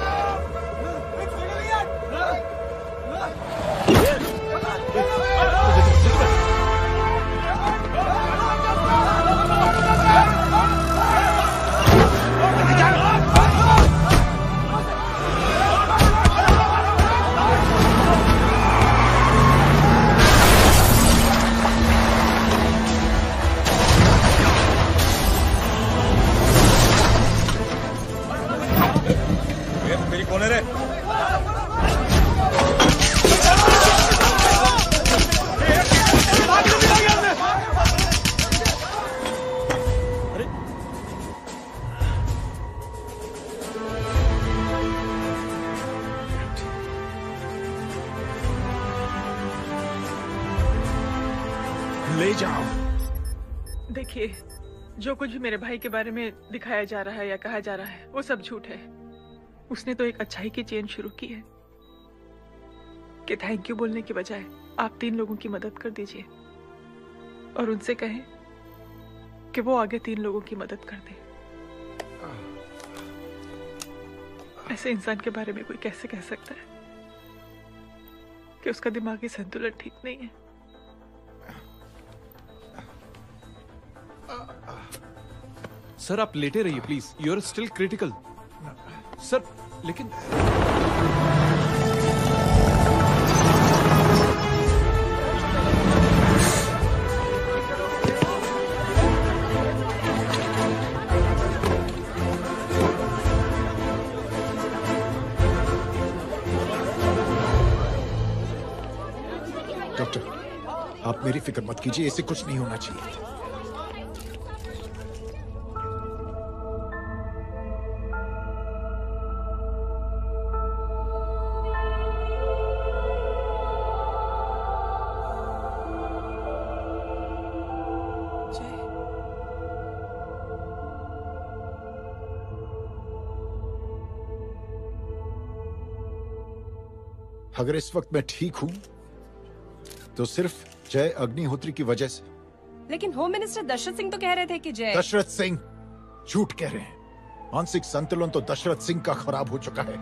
कौन है रे? ले जाओ। देखिए, जो कुछ भी मेरे भाई के बारे में दिखाया जा रहा है या कहा जा रहा है वो सब झूठ है। उसने तो एक अच्छाई की चेन शुरू की है कि थैंक यू बोलने की बजाय आप तीन लोगों की मदद कर दीजिए और उनसे कहें कि वो आगे तीन लोगों की मदद कर दे। ऐसे इंसान के बारे में कोई कैसे कह सकता है कि उसका दिमागी संतुलन ठीक नहीं है? सर आप लेटे रहिए please, you are still critical. Sir लेकिन डॉक्टर, आप मेरी फिक्र मत कीजिए, इससे कुछ नहीं होना चाहिए। अगर इस वक्त मैं ठीक हूं तो सिर्फ जय अग्निहोत्री की वजह से। लेकिन होम मिनिस्टर दशरथ सिंह तो कह रहे थे कि जय। दशरथ सिंह झूठ कह रहे हैं। मानसिक संतुलन तो दशरथ सिंह का खराब हो चुका है।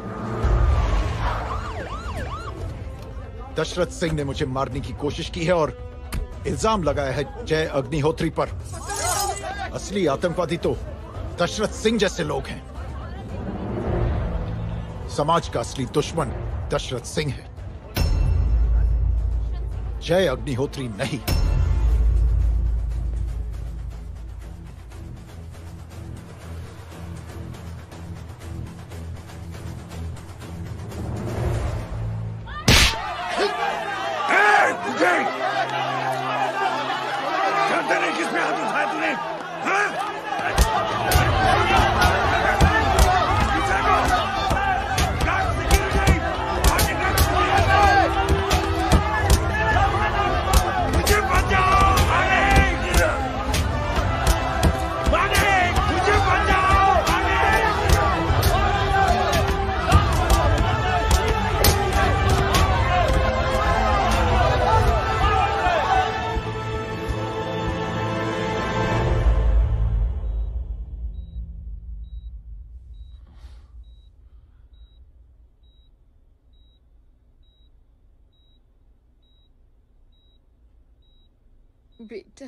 दशरथ सिंह ने मुझे मारने की कोशिश की है और इल्जाम लगाया है जय अग्निहोत्री पर। असली आतंकवादी तो दशरथ सिंह जैसे लोग हैं। समाज का असली दुश्मन दशरथ सिंह है, जय अग्निहोत्री नहीं। किसमें हाथ उठाया तूने? बेटा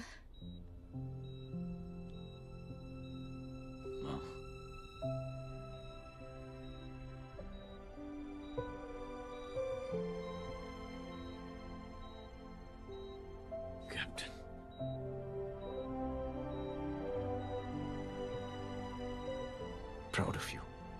captain, proud of you.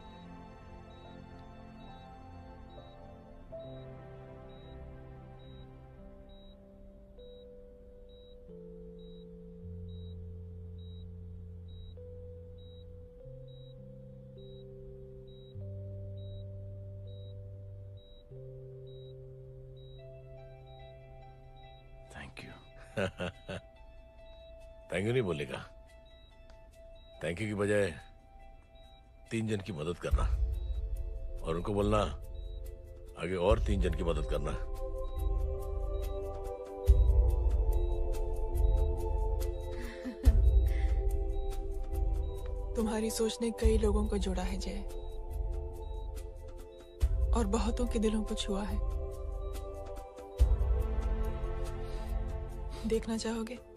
Thank you नहीं बोलेगा। थैंक यू की बजाय तीन जन की मदद करना और उनको बोलना आगे और तीन जन की मदद करना। तुम्हारी सोच ने कई लोगों को जोड़ा है जय, और बहुतों के दिलों को छुआ है। देखना चाहोगे?